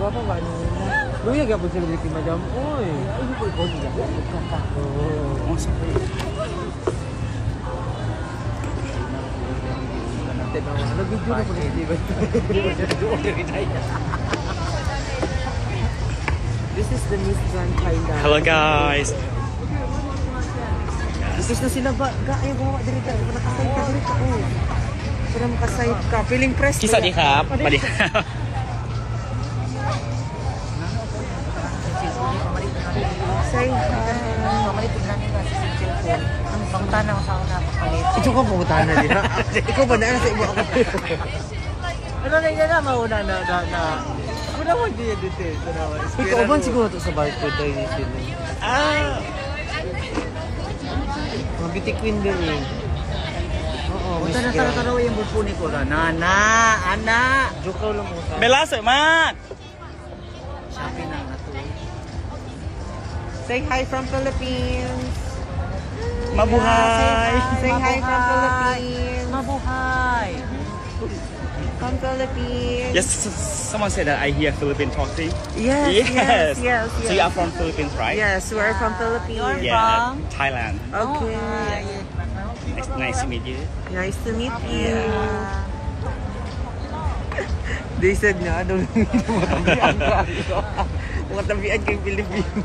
Gwapo ba ano? Luya gyapon celebrity madam. Oy, ay ko ko niya. Oh, sorry. Nag-video na po di ba? This is the Miss Grand Thailand. Hello guys. This is na sila ba? Ay, bawa dirita. Nakasayt ka dirita. Oh. Para makasayt ka. Feeling press. สวัสดีครับสวัสดีครับ Say hi. Ang tanang sa una papalit. Ito ka pumunta na din ha? Ikaw ba na sa iba ako? Ano na yun na mauna na. Muna mo din dito. Ikaw ba siguro ito sa barcode tayo ni sila? Mga beauty queen din eh. Oo, Punta na sa taraw yung bupuni ko. Nana, ana. Joke lang mo sa. เบลล่าสวยมาก Sabi na nga to. Say hi from Philippines. มาบูไฮ Say hi from Philippines. Mabuhay. From Philippines. Yes someone said that I hear Philippine talking Yes. So you are from Philippines right Yes, we're from Philippines. Yeah Thailand Okay. nice to meet you Nice to meet you. They said na, ano, matabihan ka. Matabihan kay Philippines.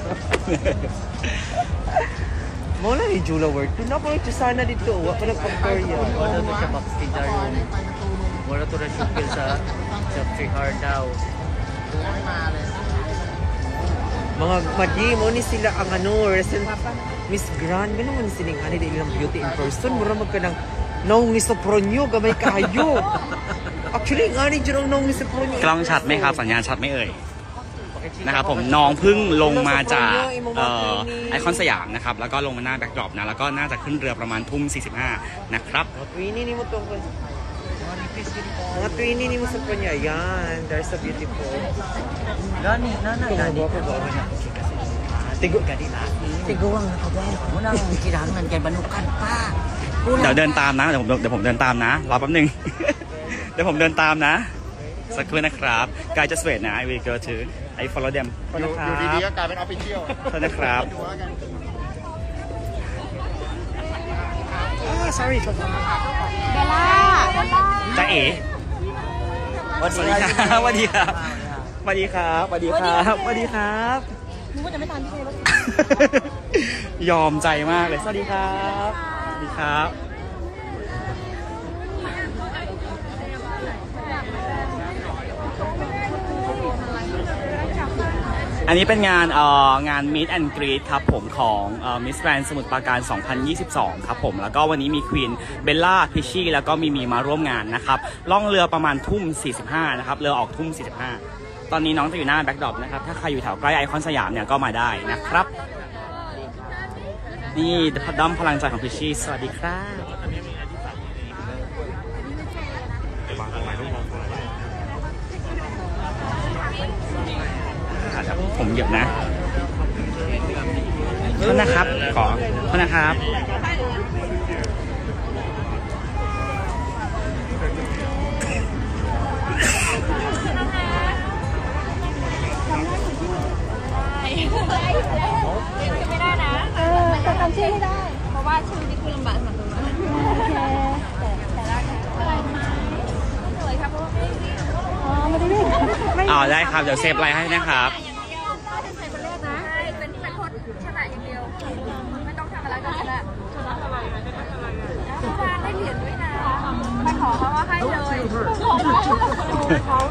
Mula ni Jula Word. Doon ako ito sana dito. Wala pa nagpag-Korea. Wala to siya backstage room. Wala to na shukil sa Trihar daw. Mga madi mo ni sila ang ano, recent Miss Grand. Gano'n mo ni siling ano, ilang beauty in person. Mura magka ng naong ni Sopronyo, gamay kayo. Actually, nga ni dyan ang naong ni Sopronyo. กล้องชัดไหมครับสัญญาณชัดไหมเอ่ยนะครับผมน้องเพิ่งลงมาจากไอคอนสยามนะครับแล้วก็ลงมาหน้าแบ็คดรอปนะแล้วก็น่าจะขึ้นเรือประมาณทุ่ม 45นะครับ Mga twinny ni mo itong mga twinny ni mo sa Sopronyo. Ayan, they're so beautiful. Gani. Gwapo ba? Tigo gani na. Tiguang nakagawa. Muna ang kinahanglan kay banukan pa. เดี๋ยวเดินตามนะเดี๋ยวผมเดินตามนะรอแป๊บนึง เดี๋ยวผมเดินตามนะสักครู่นะครับ guys just wait นะ I will go to I follow them อยู่ดีๆก็กลายเป็นออฟฟิเชียลโทษนะครับ sorry เบลล่าจ้าเอ๋สวัสดีครับสวัสดีครับสวัสดีครับสวัสดีครับสวัสดีครับนึกว่าจะไม่ทันพี่เลยยอมใจมากเลยสวัสดีครับสวัสดีครับ อันนี้เป็นงานMeet and Greet ครับผมของMiss Grand สมุทรปราการ 2022 ครับผมแล้วก็วันนี้มีควีนเบลล่าพิชชี่แล้วก็มีมาร่วมงานนะครับล่องเรือประมาณทุ่ม 45 นะครับเรือออกทุ่ม 45 ตอนนี้น้องจะอยู่หน้าแบ็คดรอปนะครับถ้าใครอยู่แถวใกล้ไอคอนสยามเนี่ยก็มาได้นะครับนี่ด้อมพลังใจของพิชชี่สวัสดีครับผมเหยียบนะโทษนะครับขอโทษนะครับไม่ได้นะแต่จำชื่อให้ได้เพราะว่าชื่อนี่คือลำบากสำหรับตัวเราโอเคแต่ละอะไรมาสวยครับเพราะว่าไม่ได้ได้ครับเดี๋ยวเซฟไลน์ให้นะครับเป็นโคตรชนะอย่างเดียวไม่ต้องทำอะไรก็ชนะชนะอะไรเมื่อวานได้เหรียญด้วยนะไปขอเขาว่าให้เลยขอเขา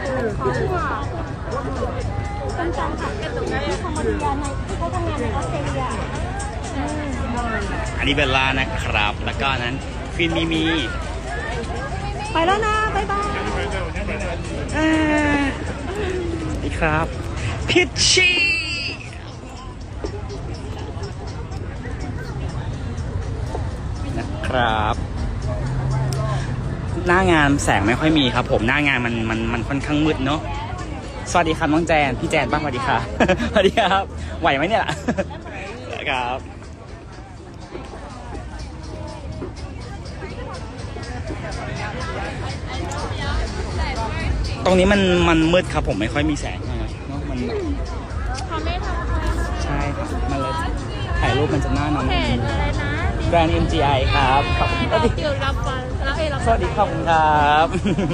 เป็นจังค่ะที่คอมโบเดียในที่เขาทำงานในออสเตรเลียอันนี้เบลล่านะครับแล้วก็นั้นฟินมีไปแล้วนะบ๊ายบายนี่ครับพิชชี่นะครับหน้างานแสงไม่ค่อยมีครับผมหน้างานมันค่อนข้างมืดเนาะสวัสดีครับน้องแจนพี่แจนบ้างสวัสดีครับสวัสดีครับไหวไหมเนี่ยครับ นตรงนี้มันมืดครับผมไม่ค่อยมีแสงเท่าไหร่เนาะมันแบบเขาไม่ทำอะไรใช่ครับมันเลยถ่ายรูปมันจะหน้าน้องเพจอะไรนะแบรนด์ MGI ครับขอบคุณครับอยู่รับวันแล้วรับสวัสดีครับครับ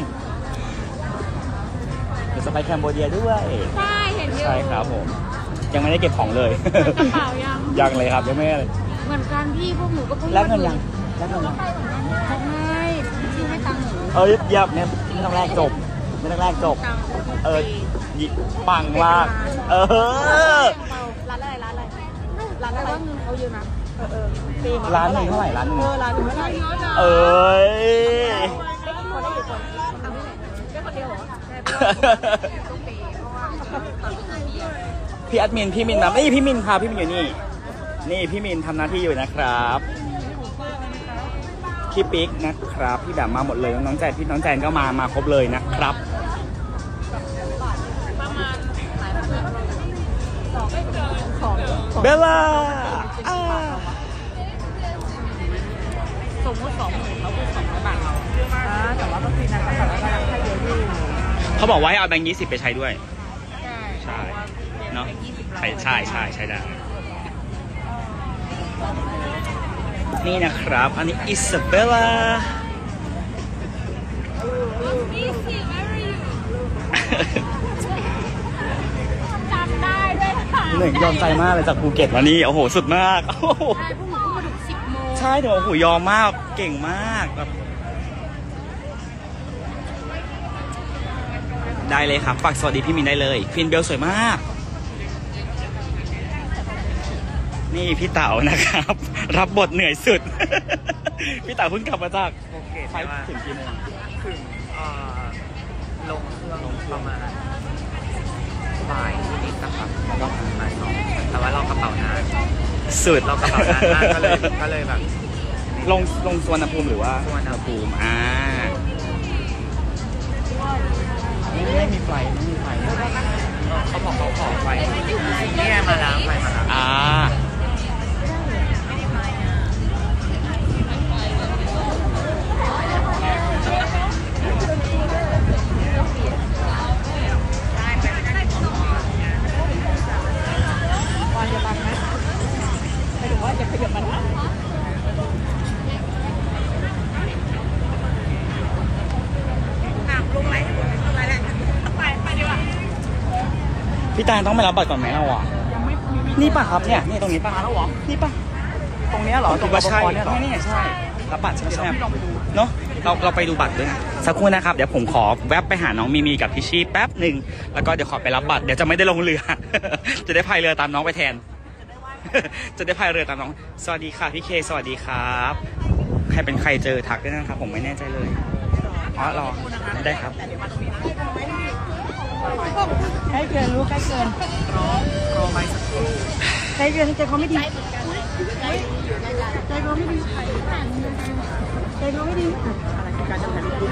เดี๋ยวจะไปแคมโบเดียด้วยใช่เห็นอยู่ใช่ครับผมยังไม่ได้เก็บของเลยกระเป๋ายังยังเลยครับยังไม่เลยเหมือนกันพี่พวกหนูก็เพิ่งแลกเงินยังแลกเงินยังไม่พี่ให้ตังค์หนูเยับเนี่ยไม่ต้องแลกจบไม่ต้องแลกจบตังค์ยิปังมากร้านอะไรร้านอะไรว่าเงินเขาเยอะนะร้านหนึ่งเท่าไหร่ร้านหนึ่งร้านหนึ่งเท่าไหร่เอ้ยได้กี่คนได้กี่คนได้คนเดียวเหรอพี่แอดมินพี่มินมานี่พี่มินค่ะพี่มินอยู่นี่นี่พี่มินทำหน้าที่อยู่นะครับพี่ปิ๊กนะครับพี่แบบมาหมดเลยน้องแจนพี่น้องแจนก็มาครบเลยนะครับเบลล่าสมมติ20,000เขาคือ200 บาทเราแต่ว่าก็คือนั้นก็แบบว่าให้เยอะอยู่เขาบอกว่าให้เอาแบงค์20ไปใช้ด้วยใช่เนาะใช่ได้นี่นะครับอันนี้อิซาเบลล่าจำได้ด้วยค่ะหนึ่งยอมใจมากเลยจากภูเก็ตมานี่โอ้โหสุดมากโอ้โหใช่พวกหนูก็มาถึง10 โมงใช่เดี๋ยวโอ้โหยอมมากเก่งมากแบบได้เลยครับฝากสวัสดีพี่มินได้เลยควีนเบลสวยมากนี่พี่เต๋านะครับ รับบทเหนื่อยสุด พี่เต๋าเพิ่งกลับมาจากโอเคไฟถึงกี่โมงถึงลงเครื่องประมาณบ่ายนิดนะครับแล้วก็บ่ายสองแต่ว่าเรากระเป๋านานสุดเรากระเป๋านานมากก็เลยแบบลงสวนภูมิหรือว่าสุวรรณภูมิไม่มีไฟไม่มีไฟเขาบอกเขาขอไฟนี่ไงมาแล้วไฟมาแล้วพี่ตาลต้องไปรับบัตรก่อนไหมเราอ่ะนี่ป่ะครับเนี่ยนี่ตรงนี้ป่ะแล้วหรอนี่ป่ะตรงนี้เหรอตรงว่าใช่นี่ใช่รับบัตรใช่ไหมเนาะเราไปดูบัตรด้วยนะสักครู่นะครับเดี๋ยวผมขอแวบไปหาน้องมีกับพี่ชีแป๊บหนึ่งแล้วก็เดี๋ยวขอไปรับบัตรเดี๋ยวจะไม่ได้ลงเรือ จะได้พายเรือตามน้องไปแทน จะได้พายเรือตามน้องสวัสดีค่ะพี่เคสวัสดีครับใครเป็นใครเจอทักด้วยนะครับผมไม่แน่ใจเลยอ๋อรอได้ครับใกล้เกินรู้ใกล้เกินรอไปสักครู่ใกล้เกินใจเขาไม่ดีใจเขาไม่ดีใจเขาไม่ดีอะไรคือการจะถ่ายรูป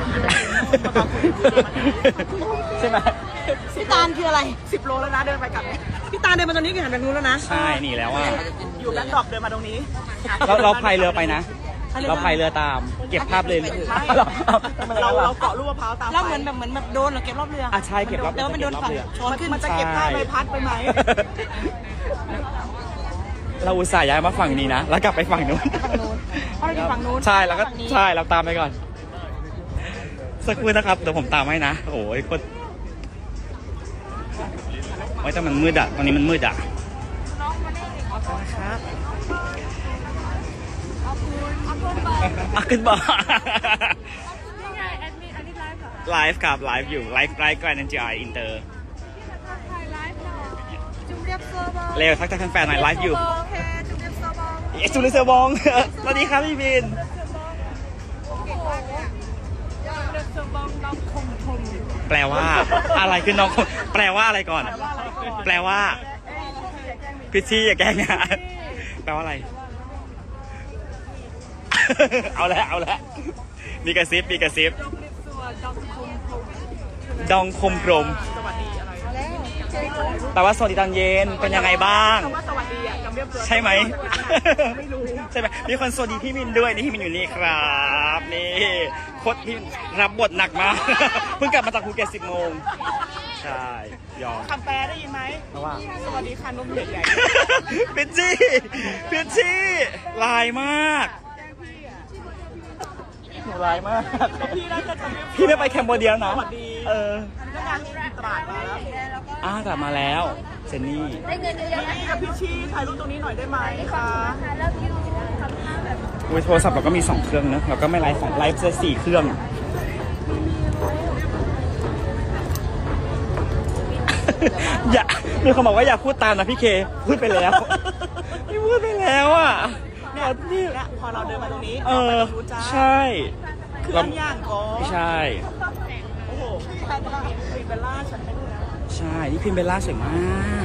ใช่ไหมพี่ตาลคืออะไร10 โลแล้วนะเดินไปกลับพี่ตาลเดินมาตรงนี้ก็หันไปนู้นแล้วนะใช่หนีแล้วอ่ะอยู่กันดอกเดินมาตรงนี้เราพายเรือไปนะเราพายเรือตามเก็บภาพเลยเราเกาะลูกมะพร้าวตามแล้วเหมือนแบบโดนหรือเก็บรอบเรือใช่เก็บรอบเรือแล้วมันโดนฝั่งชนขึ้นมันจะเก็บได้ใบพัดไปไหมเราอุตส่าห์ย้ายมาฝั่งนี้นะแล้วกลับไปฝั่งนู้นเพราะเราอยู่ฝั่งนู้นใช่แล้วก็ใช่เราตามไปก่อนสักครู่นะครับเดี๋ยวผมตามให้นะโอ้ยคนโอ้ยแต่มันมืดอ่ะตอนนี้มันมืดอ่ะครับขึ้นบ่ไลฟ์ครับไลฟ์อยู่ไลฟ์แกรนด์NGI อินเตอร์เร็วทักทายแฟนๆหน่อยไลฟ์อยู่จูเลียเซอร์บองสวัสดีครับพี่บินแปลว่าอะไรคือน้องแปลว่าอะไรก่อนแปลว่าพิชชี่อย่าแกล้งนะแปลว่าอะไรเอาละมีกระซิบดองคมพรมแต่ว่าสวัสดีตอนเย็นเป็นยังไงบ้างคำว่าสวัสใช่ไหมไม่รู้ใช่ไหมมีคนสวัสดีพี่มินด้วยนี่พี่มินอยู่นี่ครับนี่โคตรพี่รับบทหนักมาก เพิ่งกลับมาจากภูเก็ต10 โมงใช่ยอมคำแปลได้ยินไหมว่าสวัสดีค่ะนมใหญ่ๆเป็นจี้ลายมากหนูร้ายมากพี่ไม่ไปแคมโบเดียนะตราดมาแล้วกลับมาแล้วเจนนี่ได้เงินเยอะๆกับพี่ชีถ่ายรูปตรงนี้หน่อยได้ไหมคะแล้วยูโทรศัพท์เราก็มี2 เครื่องนะเราก็ไม่ไลฟ์ไลฟ์จะ4 เครื่องอย่ามีคนบอกว่าอย่าพูดตามนะพี่เคพูดไปแล้วพี่พูดไปแล้วอ่ะเนี่ยพอเราเดินมาตรงนี้ใช่เครื่องย่างก็ใช่โอ้โหพี่พรีเบลล่าฉันไม่ดูนะใช่นี่พรีเบลล่าสวยมาก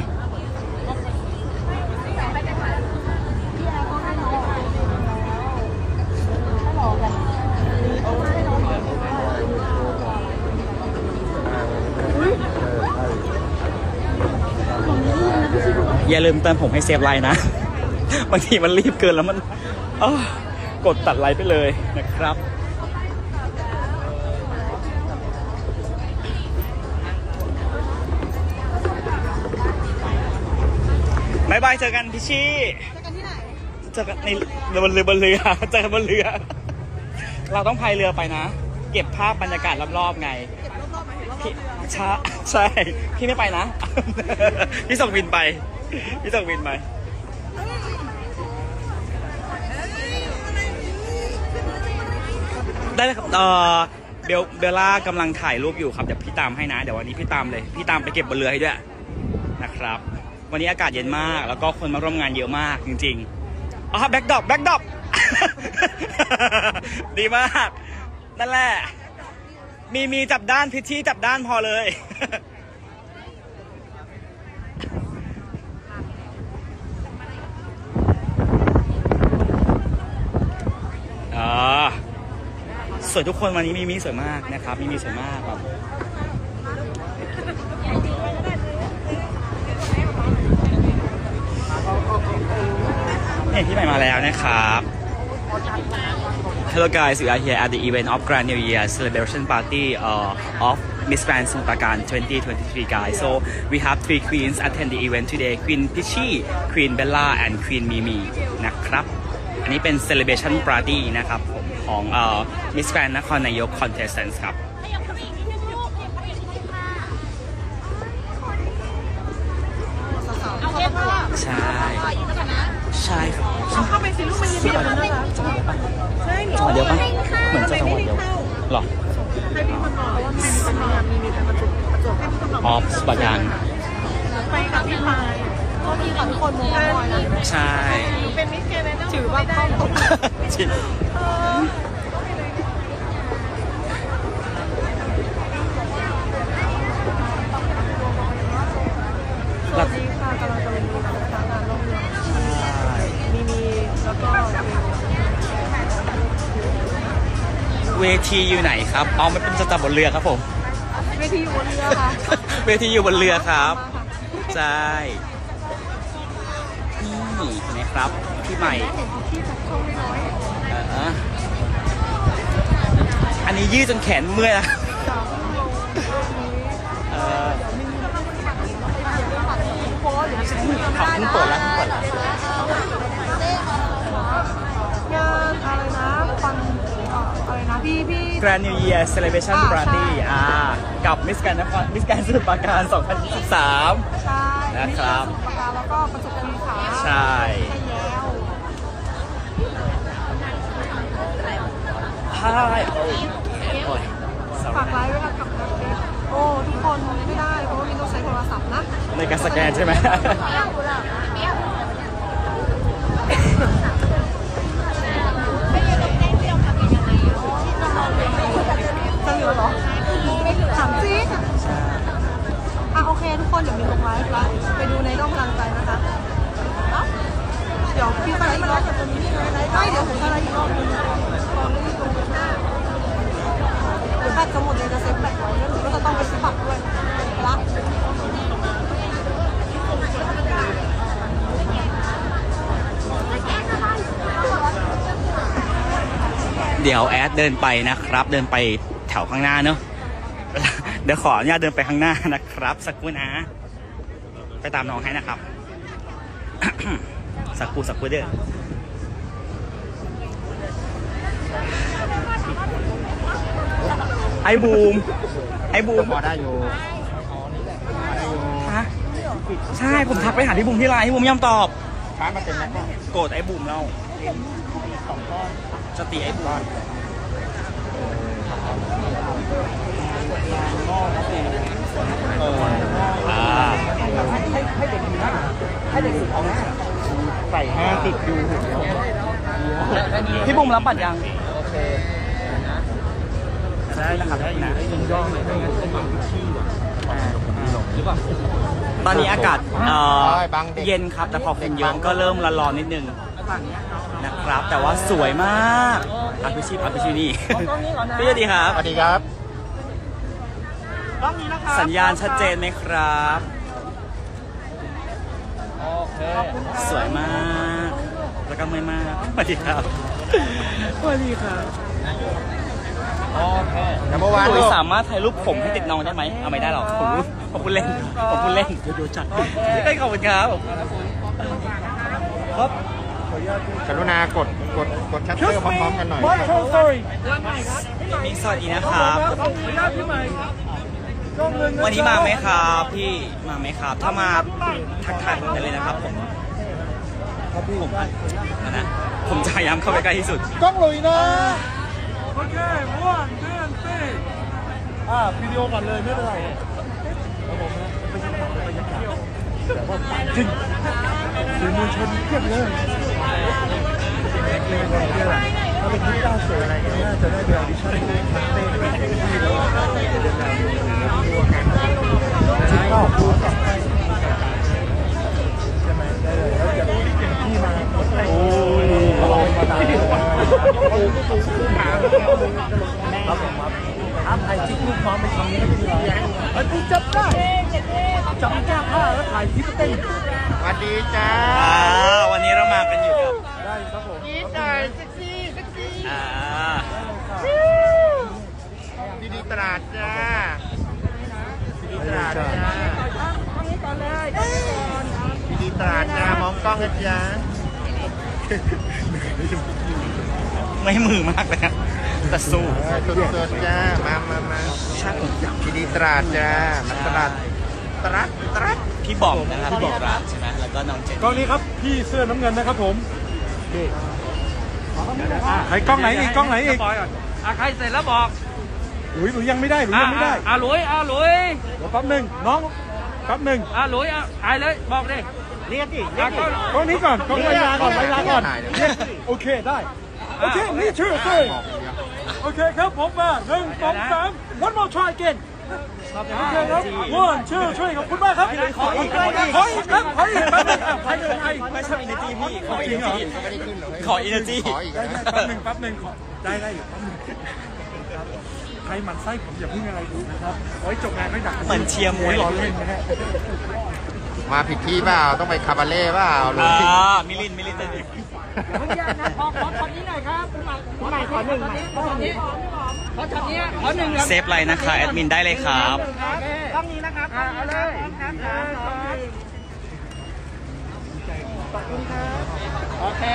อย่าลืมเติมผมให้เซฟไลน์นะบางทีมันรีบเกินแล้วมันกดตัดไลน์ไปเลยนะครับบายบายเจอกันพี่ชี่เจอกันที่ไหนเจอกันในบนเรือเจอกันบนเรือเราต้องพายเรือไปนะเก็บภาพบรรยากาศรอบๆไงใช่พี่ไม่ไปนะ พี่ส่งวินไปได้เลยครับเบลล่ากำลังถ่ายรูปอยู่ครับเดี๋ยวพี่ตามให้นะเดี๋ยววันนี้พี่ตามไปเก็บบนเรือให้ด้วยนะครับวันนี้อากาศเย็นมากแล้วก็คนมาร่วมงานเยอะมากจริงๆแบ็คดรอป ดีมากนั่นแหละมีจับด้านพิชชี่จับด้านพอเลยสวยทุกคนวันนี้มีสวยมากนะครับมีสวยมากแบบพี่ใหม่มาแล้วนะครับ Hello guys, we are here at the event of Grand New Year celebration party of Miss Grand Samut Prakan 2023 guys. So we have 3 queens attend the event today: Queen Peachy, Queen Bella, and Queen Mimi นะครับ อันนี้เป็น celebration party นะครับของMiss Grand นครนายก contestants ครับใช่ครับเข้าไปสิลูกมันเดียวกันนะคะใช่จังหวะเดียวป่ะเหมือนจะจังหวะเดียวหรอให้พี่คนบอกว่าเป็นมีประจบให้พี่คนบอกสปายังไปกับพี่พายก็มีกับทุกคนมองก่อนนะใช่เป็นมิสแกรนด์ถือว่าเข้าตกจริงสวัสดีค่ะกำลังจะเป็นดูนะคะงานล่องเรือมีแล้วก็เวทีอยู่ไหนครับมันเป็นจะจับบนเรือครับผมเวทีอยู่บนเรือค่ะเวทีอยู่บนเรือครับใช่นี่นะครับพี่ใหม่อันนี้ยืดจนแขนเมื่อยนะขับเพิ่งเปิดแล้วงานอะไรนะฟังอะไรนะพี่ Grand New Year Celebration Party กับ Miss Grand สมุทรปราการ 2023 ใช่นะครับแล้วก็ประจวบคีรีขันธ์ใช่ฝากไลฟ์ไว้กับทุกคนไม่ได้เพราะว่ามินต้องใช้โทรศัพท์นะในการสแกนใช่ไหมจะเหลือเหรอถามจริงโอเคทุกคนเดี๋ยวมินลงไลฟ์แล้วไปดูในด้อมพลังใจนะคะเดี๋ยวพี่อะไรอีกรอบไม่เดี๋ยวผมอะไรอีกรอบนึงหรือแบตจะหมดเลยจะเซฟแบตไว้แล้วหนูก็จะต้องไปซื้อบัตรด้วยละเดี๋ยวแอดเดินไปนะครับ เดินไปแถวข้างหน้าเนอะเดี๋ยวขออนุญาตเดินไปข้างหน้านะครับสักครู่นะไปตามน้องให้นะครับ สักครู่เด้อไอ้บูมพอได้อยู่ฮะใช่ผมทักไปหาพี่บูมที่ไลน์พี่บูมไม่ยอมตอบช้ามาเต็มแล้วก็โกรธไอ้บูมเราจะตีไอ้บูมใส่5 ติดอยู่พี่บุ๋มรับบัตรยังโอเคได้นะครับได้นะย่องเลยไม่งั้นจะมีขี้หรือเปล่าตอนนี้อากาศเย็นครับแต่พอคนเยอะก็เริ่มร้อนๆนิดนึงนะครับแต่ว่าสวยมากอาพิชินี่พี่สวัสดีครับสวัสดีครับสัญญาณชัดเจนไหมครับสวยมากแล้วก็ไม่มากสวัสดีครับสวัสดีครับแต่เมื่อวานคุยสามารถถ่ายรูปผมให้ติดน้องได้ไหมเอาไม่ได้หรอกผมพูดเล่นเดี๋ยวจัดได้ขอบคุณครับครับกรุณากดชัตเตอร์พร้อมๆกันหน่อยมิกสวัสดีนะครับวันนี้มาไหมครับพี่มาไหมครับถ้ามาทักทายผมได้เลยนะครับผมนะผมจะพยายามเข้าไปใกล้ที่สุดกล้องลุยนะโอเค1 2 3วิดีโอก่อนเลยไม่เป็นไรครับผมนะไม่ใช่บรรยากาศแต่ว่าจริงสื่อมวลชนเพียบเลยถ้าเป็นที่9 สวยอะไรน่าจะได้เรียลดิชั่นเต้นที่แล้วเดินทางตัวกันที่เข้าคู่กับใช่ไหมได้เลยแล้วจะที่มาโอ้ยลองมาตามครับผมครับถ่ายคลิปลูกพร้อมไปทำนี้ก็ดีเลยกูจับได้จับแก้ผ้าแล้วถ่ายคลิปเต้นสวัสดีจ้าวันนี้เรามากันอยู่กับได้ครับผมอีสานเซ็กซี่ดีตราดจ้าดีตราดจ้าดีตราดจ้ามองกล้องกันจ้าไม่มือมากเลยนะแต่สู้สดๆจ้ามาดีตราดจ้ามาตราดพี่บอมนะครับพี่บอมร้านใช่ไหมแล้วก็น้องเจนกล้องนี้ครับพี่เสื้อน้ำเงินนะครับผมใครกล้องไหนอีกกล้องไหนอีกใครเสร็จแล้วบอกหลุยยังไม่ได้หลุยยังไม่ได้หลุยเดี๋ยวแป๊บหนึ่งน้องแป๊บหนึ่งหลุยถ่ายเลยบอกดิเรียกดิกล้องนี้ก่อนกล้องเวลาก่อนโอเคได้โอเคนี่ชื่อเลยโอเคครับผมมา1 2 3 one more try again โอเคครับ one two three ขอบคุณมากครับขออีกครับขออีกไม่ชอบอินเนอร์จีพี่ขออินเนอร์จีขออินเนอร์จีแป๊บหนึ่งขอได้อยู่แป๊บหนึ่งใครมันไส้ผมอย่าพึ่งอะไรดูนะครับไว้จบงานไม่ดักเหมือนเชียร์มวยร้อนเล่นนะฮะมาผิดที่เปล่าต้องไปคาบาเล่เปล่ามิลินตัวนี้ทุกอย่างนะขอนี้หน่อยครับขอ1ขอนี้ขอ1 เซฟไลน์นะคะแอดมินได้เลยครับต้องนี้นะครับเอาเลยขอบคุณครับโอเค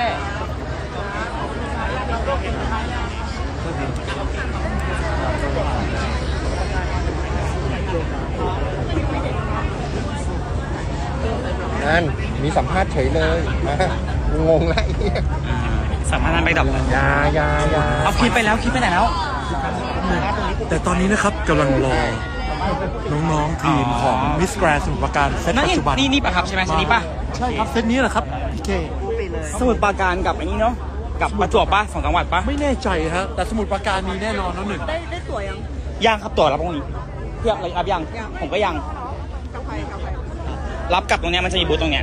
นั่นมีสัมภาษณ์เฉยเลยงงแล้วสัมภาษณ์ไปดับยาเอาคลิปไปแล้วคลิปไปไหนแล้วแต่ตอนนี้นะครับกำลังรอน้องๆทีมของมิสแกรนด์สมุทรปราการเซตปัจจุบันนี่ปะครับใช่ไหมเซตนี้ปะใช่ครับเซตนี้แหละครับพี่เคสมุทรปราการกับอันนี้เนาะกับประจวบปะ2 จังหวัดปะไม่แน่ใจฮะแต่สมุทรปราการมีแน่นอนแล้ว1 ได้ตั๋วยังครับตั๋วรับตรงนี้เพื่ออะไรรับยังผมก็ยังรับกับตรงเนี้ยมันจะมีบูธตรงเนี้ย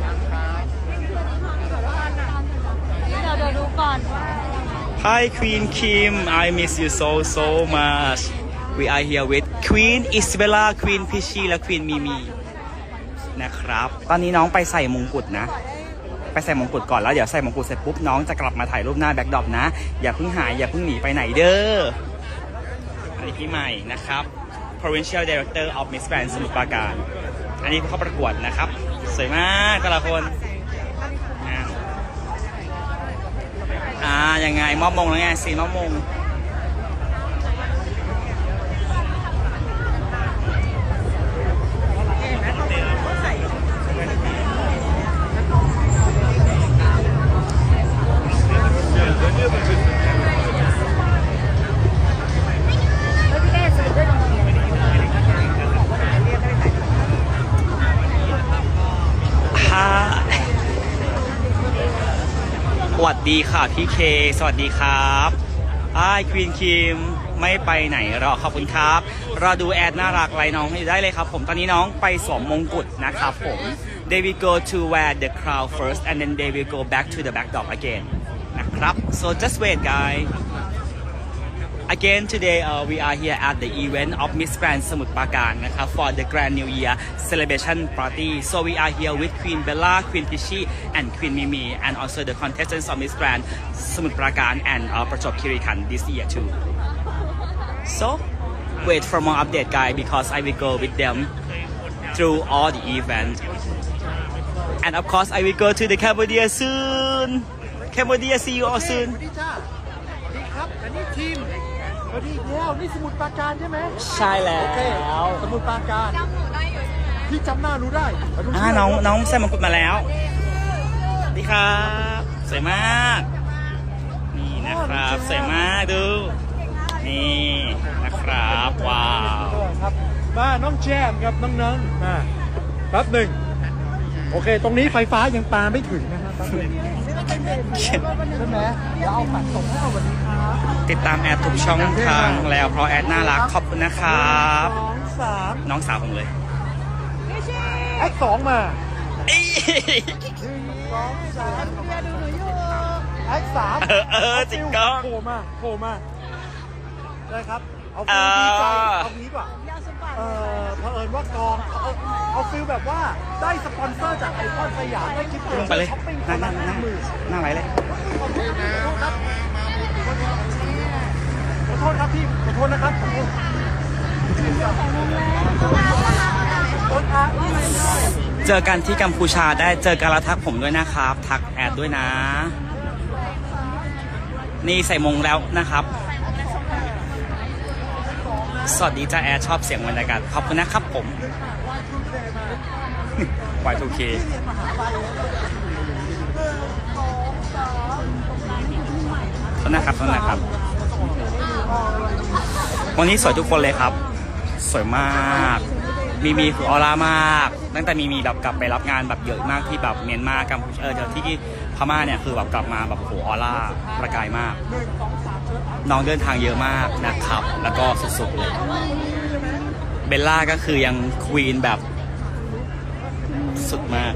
เดี๋ยวดูก่อน Hi Queen Kim I miss you so much We are here with Queen Isabella Queen Peachy และ Queen Mimi นะครับตอนนี้น้องไปใส่มงกุฎนะไปใส่มงกุฎก่อนแล้วเดี๋ยวใส่มงกุฎเสร็จปุ๊บน้องจะกลับมาถ่ายรูปหน้าแบ็คดรอปนะอย่าเพิ่งหายอย่าเพิ่งหนีไปไหนเด้ออันนี้พี่ใหม่นะครับ Provincial Director of Miss Grand สมุทรปราการอันนี้เขาประกวดนะครับสวยมากแต่ละคนยังไงมอบมงแล้วไงสีมอบมงสวัสดีค่ะพี่เคสวัสดีครับควีนคิมไม่ไปไหนรอขอบคุณครับรอดูแอดน่ารักไรน้องให้ได้เลยครับผมตอนนี้น้องไปสวมมงกุฎนะครับผม they will go to wear the crown first and then they will go back to the backdrop again นะครับ so just wait guys again today we are here at the event of Miss Grand สมุทรปราการนะครับ for the Grand New Year celebration party so we are here with Queen Bella Queen Peachy and Queen Mimi and also the contestants of Miss Grand สมุทรปราการ and ประจวบคีรีขันธ์ this year too so wait for more update guys because I will go with them through all the event and of course I will go to the Cambodia soon Cambodia see you all soon สวัสดีจ้าสวัสดีครับอันนี้ทีมสวัสดีแล้วนี่สมุทรปราการใช่ไหมใช่แล้โอเคว สมุทรปราการจำหนูได้อยู่ใช่ไหมพี่จำหน้าหนูได้น้องใส่มงกุฎมาแล้วสวัสดีครับสวยมากนี่นะครับสวยมากดูนี่นะครับว้าวครับมาน้องแจมครับน้องๆมาแป๊บหนึ่งโอเคตรงนี้ไฟฟ้ายังปาไม่ถึงนะครับแป๊บหนึ่งใช่ไหมเดี๋ยวเอาปัดส่งให้เราวันนี้ครับติดตามแอดทุกช่องทางแล้วเพราะแอดน่ารักขอบคุณนะครับน้องสาวผมเลยแอด2มา 1 2 3แอด3 จิกก้องโผล่มาได้ครับเอาฟิลดีใจเอางี้กว่าเผอิญว่ากองเอาฟิลแบบว่าได้สปอนเซอร์จากไอคอนสยามได้กิฟต์ลงไปเลยหน้าไหลเลยขอโทษครับพี่ขอโทษนะครับเจอกันที่กัมพูชาได้เจอกันแล้วทักผมด้วยนะครับทักแอดด้วยนะนี่ใส่มงแล้วนะครับสวัสดีจ้าแอดชอบเสียงบรรยากาศขอบคุณนะครับผม Y2K ต้นนะครับวันนี้สวยทุกคนเลยครับสวยมากมีคือออร่ามากตั้งแต่มีแบบกลับไปรับงานแบบเยอะมากที่แบบเมียนมากัมพูชาเดี๋ยวที่พม่าเนี่ยคือแบบกลับมาแบบโหออร่าประกายมากน้องเดินทางเยอะมากนะครับแล้วก็สุดๆเลยเบลล่าก็คือยังควีนแบบสุดมาก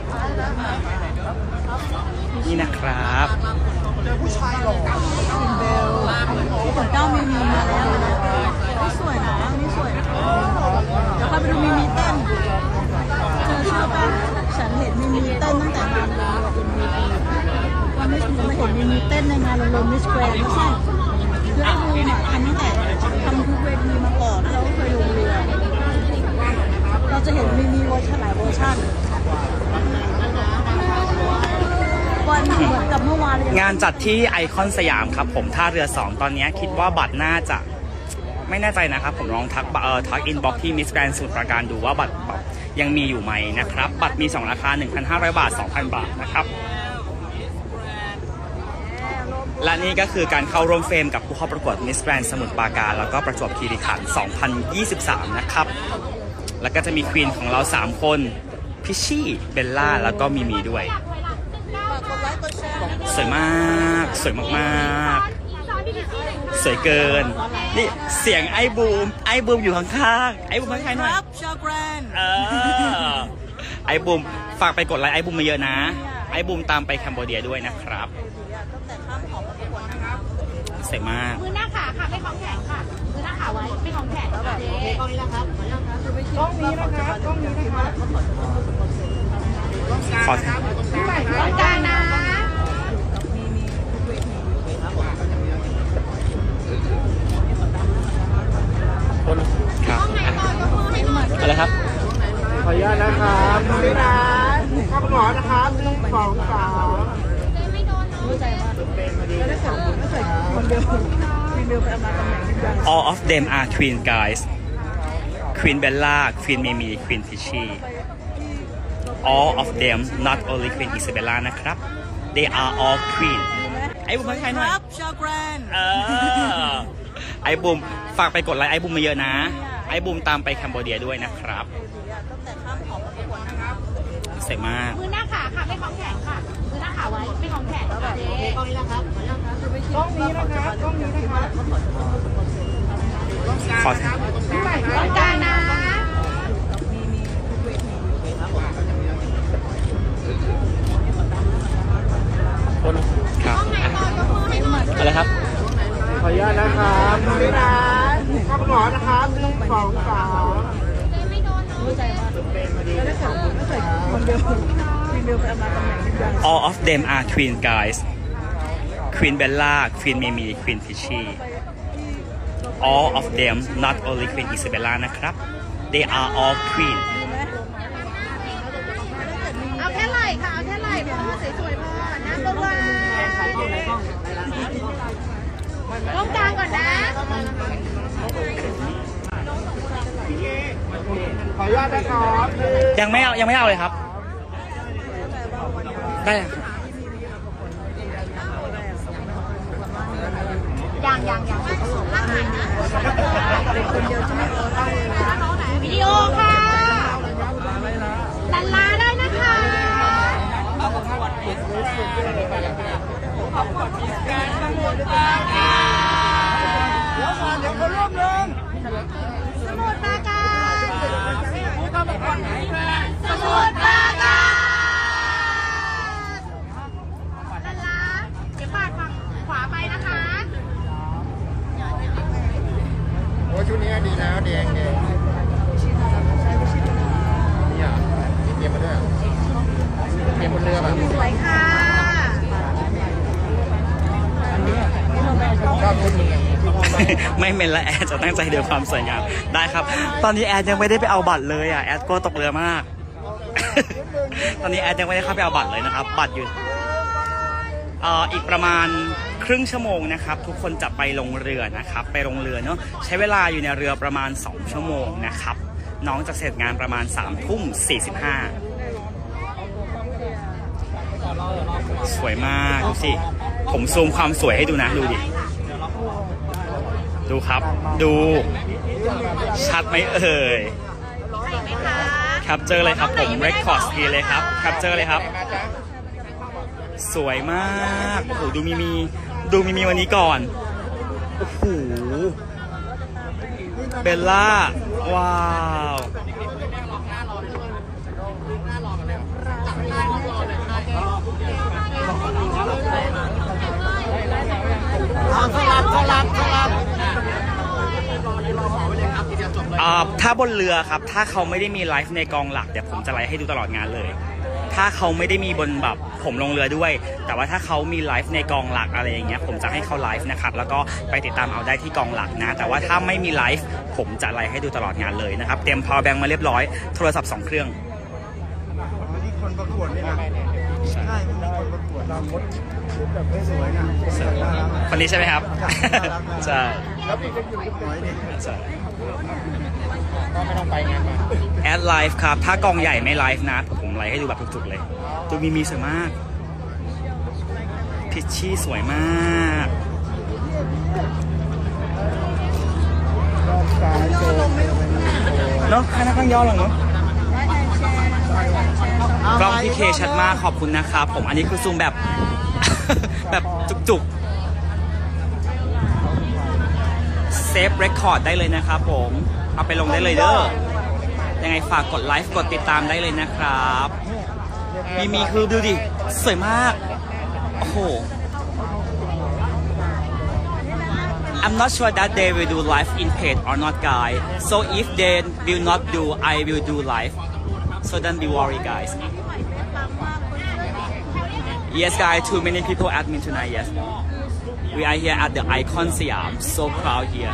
นี่นะครับผู้ชายหล่อเบลฝนเจ้ามีมาแล้วนี่สวยนะนี่สวยเดี๋ยวเข้าไปดูมีเต้นเธอเชื่อป่ะฉันเห็นมีเต้นตั้งแต่งานแล้ววันนี้ฉันมาเห็นมีเต้นในงานโรงมิสแกรนด์ไม่ใช่คือไอ้บูมทำตั้งแต่ทำทุกเวทีมาก่อนแล้วเคยลงเรือเราจะเห็นมีเวอร์ชันหลายเวอร์ชันวันเหมือนกับเมื่อวานงานจัดที่ไอคอนสยามครับผมท่าเรือ2ตอนนี้คิดว่าบัตรน่าจะไม่แน่ใจนะครับผมลองทักอินบ็อกซ์ที่ Miss Grand สมุทรปราการดูว่าบัตรยังมีอยู่ไหมนะครับบัตรมี2ราคา 1,500 บาท 2,000 บาทนะครับและนี่ก็คือการเข้าร่วมเฟรมกับผู้เข้าประกวด Miss Grand สมุทรปราการแล้วก็ประจวบคีรีขันธ์ 2023 นะครับแล้วก็จะมีควีนของเรา3คนพิชชี่เบลล่าแล้วก็มีด้วยสวยมากสวยมากๆสวยเกินนี่เสียงไอ้บูมอยู่ข้างๆไอ้บูมข้างๆหน่อยไอ้บูมฝากไปกดไลค์ไอ้บูมมาเยอะนะไอ้บูมตามไปแคนเบอร์เดียด้วยนะครับสวยมากมือหน้าขาค่ะไม่ของแข็งค่ะมือหน้าขาไว้ไม่ของแข็งค่ะกล้องนี้นะครับกล้องนี้นะครับขอต้องการนะครับอะไรครับขออนุญาตนะครับนี่นะข้าวหมอนะครับ1 2 3 All of them are Queen guys Queen Bella Queen Mimi Queen Peachy All of them not only Queen Isabella นะครับ They are all Queen ไอ้บุ๋มให้ใครหน่อยครับชาวแกรนไอ้บุ๋มฝากไปกดไลค์ไอ้บุ๋มมาเยอะนะไอ้บุ๋มตามไปแคนเบอร์เดียด้วยนะครับตั้งแต่ข้ามออกมาประกวดนะครับเสร็จมากมือหน้าขาค่ะไม่ของแข็งค่ะมือหน้าขาไว้ไม่ของแข็งแล้วแบบนี้กล้องนี้นะครับกล้องนี้นะครับกล้องนี้นะครับขอต้องการนะครับอะไรครับขออนุญาตนะครับนี่นะข้าวหมอนะครับ1 2 3 All of them are Queen guys Queen Bella Queen Mimi Queen Peachy All of them not only Queen Isabella นะครับ They are all Queen เอาแค่ไหล่ค่ะเอาแค่ไหล่พอสวยๆพอนะเบาๆต้องกลางก่อนนะขออนุญาตนะครับยังไม่เอาเลยครับ ได้ครับอย่างร่างไหนนะวิดีโอค่ะลันลาได้นะคะเดี๋ยวก่อนเดี๋ยวเขารวบรวมสมุทรปราการสมุทรปราการลันลาเดี๋ยวปาดฝั่งขวาไปนะคะโอ้ชุดนี้ดีนะแดงเนี่ยเตรียมมาด้วยเตรียมบนเรือป่ะสวยค่ะชอบชุดนี้ไม่เมนและแอดจะตั้งใจเดินความสวยงามได้ครับ ตอนนี้แอดยังไม่ได้ไปเอาบัตรเลยอ่ะแอดกลัวตกเรือมาก ตอนนี้แอดยังไม่ได้เข้าไปเอาบัตรเลยนะครับ บัตรอยู่อีกประมาณครึ่งชั่วโมงนะครับ ทุกคนจะไปลงเรือนะครับ ไปลงเรือเนาะใช้เวลาอยู่ในเรือประมาณ2 ชั่วโมงนะครับ น้องจะเสร็จงานประมาณ3:45สวยมากดูสิผมซูมความสวยให้ดูนะดูดิดูครับดูชัดไหมเอ่ยครับเจอเลยครับผมเรคคอร์ดทีเลยครับครับเจอเลยครับสวยมากโอ้โหดูมีวันนี้ก่อนโอ้โหเบลล่าว้าวถ้าบนเรือครับถ้าเขาไม่ได้มีไลฟ์ในกองหลักเดี๋ยวผมจะไลฟ์ให้ดูตลอดงานเลยถ้าเขาไม่ได้มีบนแบบผมลงเรือด้วยแต่ว่าถ้าเขามีไลฟ์ในกองหลักอะไรอย่างเงี้ยผมจะให้เขาไลฟ์นะครับแล้วก็ไปติดตามเอาได้ที่กองหลักนะแต่ว่าถ้าไม่มีไลฟ์ผมจะไลฟ์ให้ดูตลอดงานเลยนะครับเตรียม power bank มาเรียบร้อยโทรศัพท์2 เครื่องที่คนประกวดนี่นะใช่มีคนประกวดเรามดแบบไม่สวยนะคนนี้ใช่ไหมครับใช่แล้วพี่ก็อยู่น้อยนี่ใช่ก็ไม่ต้องไปงานมาแอดไลฟ์ครับถ้ากองใหญ่ไม่ไลฟ์นะผมไลฟ์ให้ดูแบบจุกๆเลยดูมีสวยมากพิชชี่สวยมากเนาะข้างหน้าข้างย่อลงเนาะกล้องพี่เคชัดมากขอบคุณนะครับผมอันนี้คือซูมแบบ แบบจุกๆเซฟเรคคอร์ดได้เลยนะครับผมเอาไปลงได้เลยเด้อยังไงฝากกดไลฟ์กดติดตามได้เลยนะครับมีคือดูดิสวยมากโอ้โห I'm not sure that they will do live in paid or not guys so if they will not do I will do live so don't be worried guys Yes, guys. Too many people at me tonight. Yes, we are here at the Icon Siam. So proud here.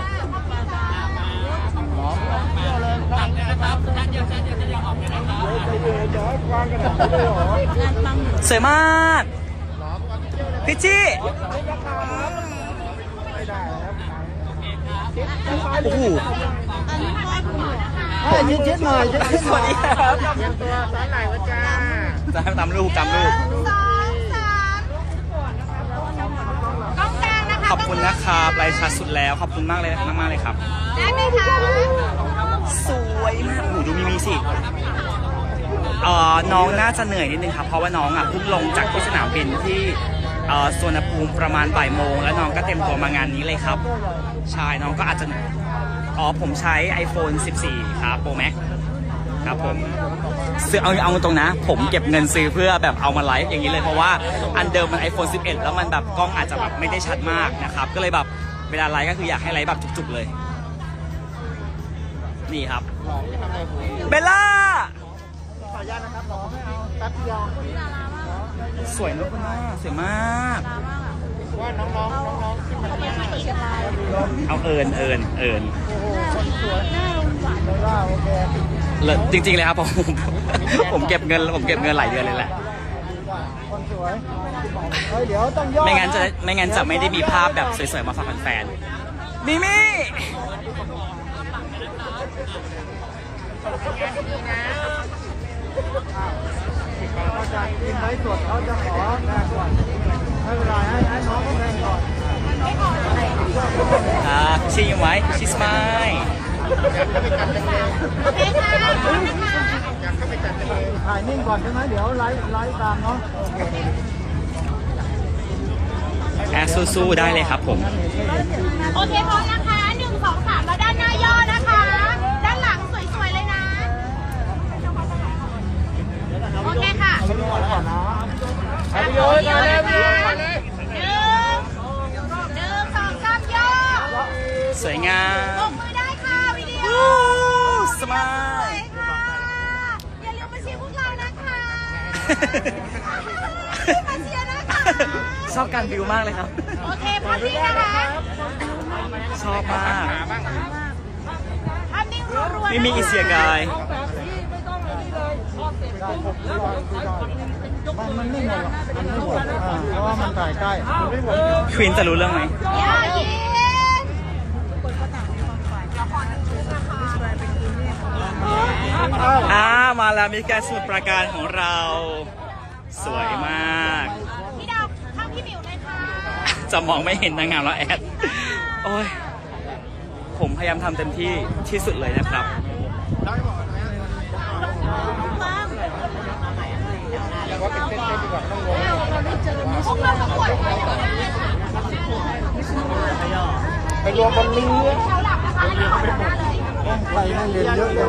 สวยมากพี่จี้โอ้โหยืดหน่อยสวัสดีครับเตรียมตัวซ้อนไหล่ไว้จ้าจะให้ตามรูป 2 3กล้องกลางนะคะขอบคุณนะครับไลฟ์ชัดสุดแล้วขอบคุณมากเลยครับได้ไหมคะสวยมากโอ้โหดูมีสิน้องน่าจะเหนื่อยนิดนึงครับเพราะว่าน้องเพิ่งลงจากที่สนามบินที่สวนภูมิประมาณบ่ายโมงแล้วน้องก็เต็มตัวมางานนี้เลยครับใช่น้องก็อาจจะผมใช้ iPhone 14 ครับ Pro Max ครับผมซื้อเอาตรงนะผมเก็บเงินซื้อเพื่อแบบเอามาไลฟ์อย่างนี้เลยเพราะว่าอันเดิมมัน iPhone 11 แล้วมันแบบกล้องอาจจะแบบไม่ได้ชัดมากนะครับก็เลยแบบเวลาไลฟ์ก็คืออยากให้ไลฟ์แบบจุกๆเลยนี่ครับเบลล่าสวยมากสวยมากว่าน้องขึ้นมาเอาเอิญจริงๆเลยครับผมเก็บเงินหลายเดือนเลยแหละไม่งั้นจะไม่ได้มีภาพแบบสวยๆมาฝากแฟนๆมิมี่กินไลฟ์สดเขาจะขอแทนก่อนไม่เป็นไรให้น้องเขาแทนก่อนชี้ยิ้มไว้ชี้สมายถ่ายนิ่งก่อนใช่ไหมเดี๋ยวไลฟ์ตามเนาะสู้ๆได้เลยครับผมโอเคพร้อมนะคะ1 2 3แล้วด้านหน้าย่อนะคะด้านหลังสวยๆเลยนะโอเคค่ะ1 2 3ย่อสวยงามลงมือได้ค่ะวิดีโอสมายอย่าลืมมาเชียร์พวกเรานะคะมาเชียร์นะคะชอบการบิวมากเลยครับโอเคภาพนิ่งนะคะชอบมากภาพนิ่งรัวๆไม่มีอีเสียกายมันไม่หมดหรอกมันไม่หมดเพราะว่ามันถ่ายใกล้ควีนจะรู้เรื่องไหมมาแล้วมีการสมุดประการของเราสวยมากพี่ดาวข้างพี่หมิวเลยค่ะจะมองไม่เห็นนางงามแล้วแอดโอ้ยผมพยายามทำเต็มที่สุดเลยนะครับไปรวมบนนี้ไปนั่งเรียนเยอะเลย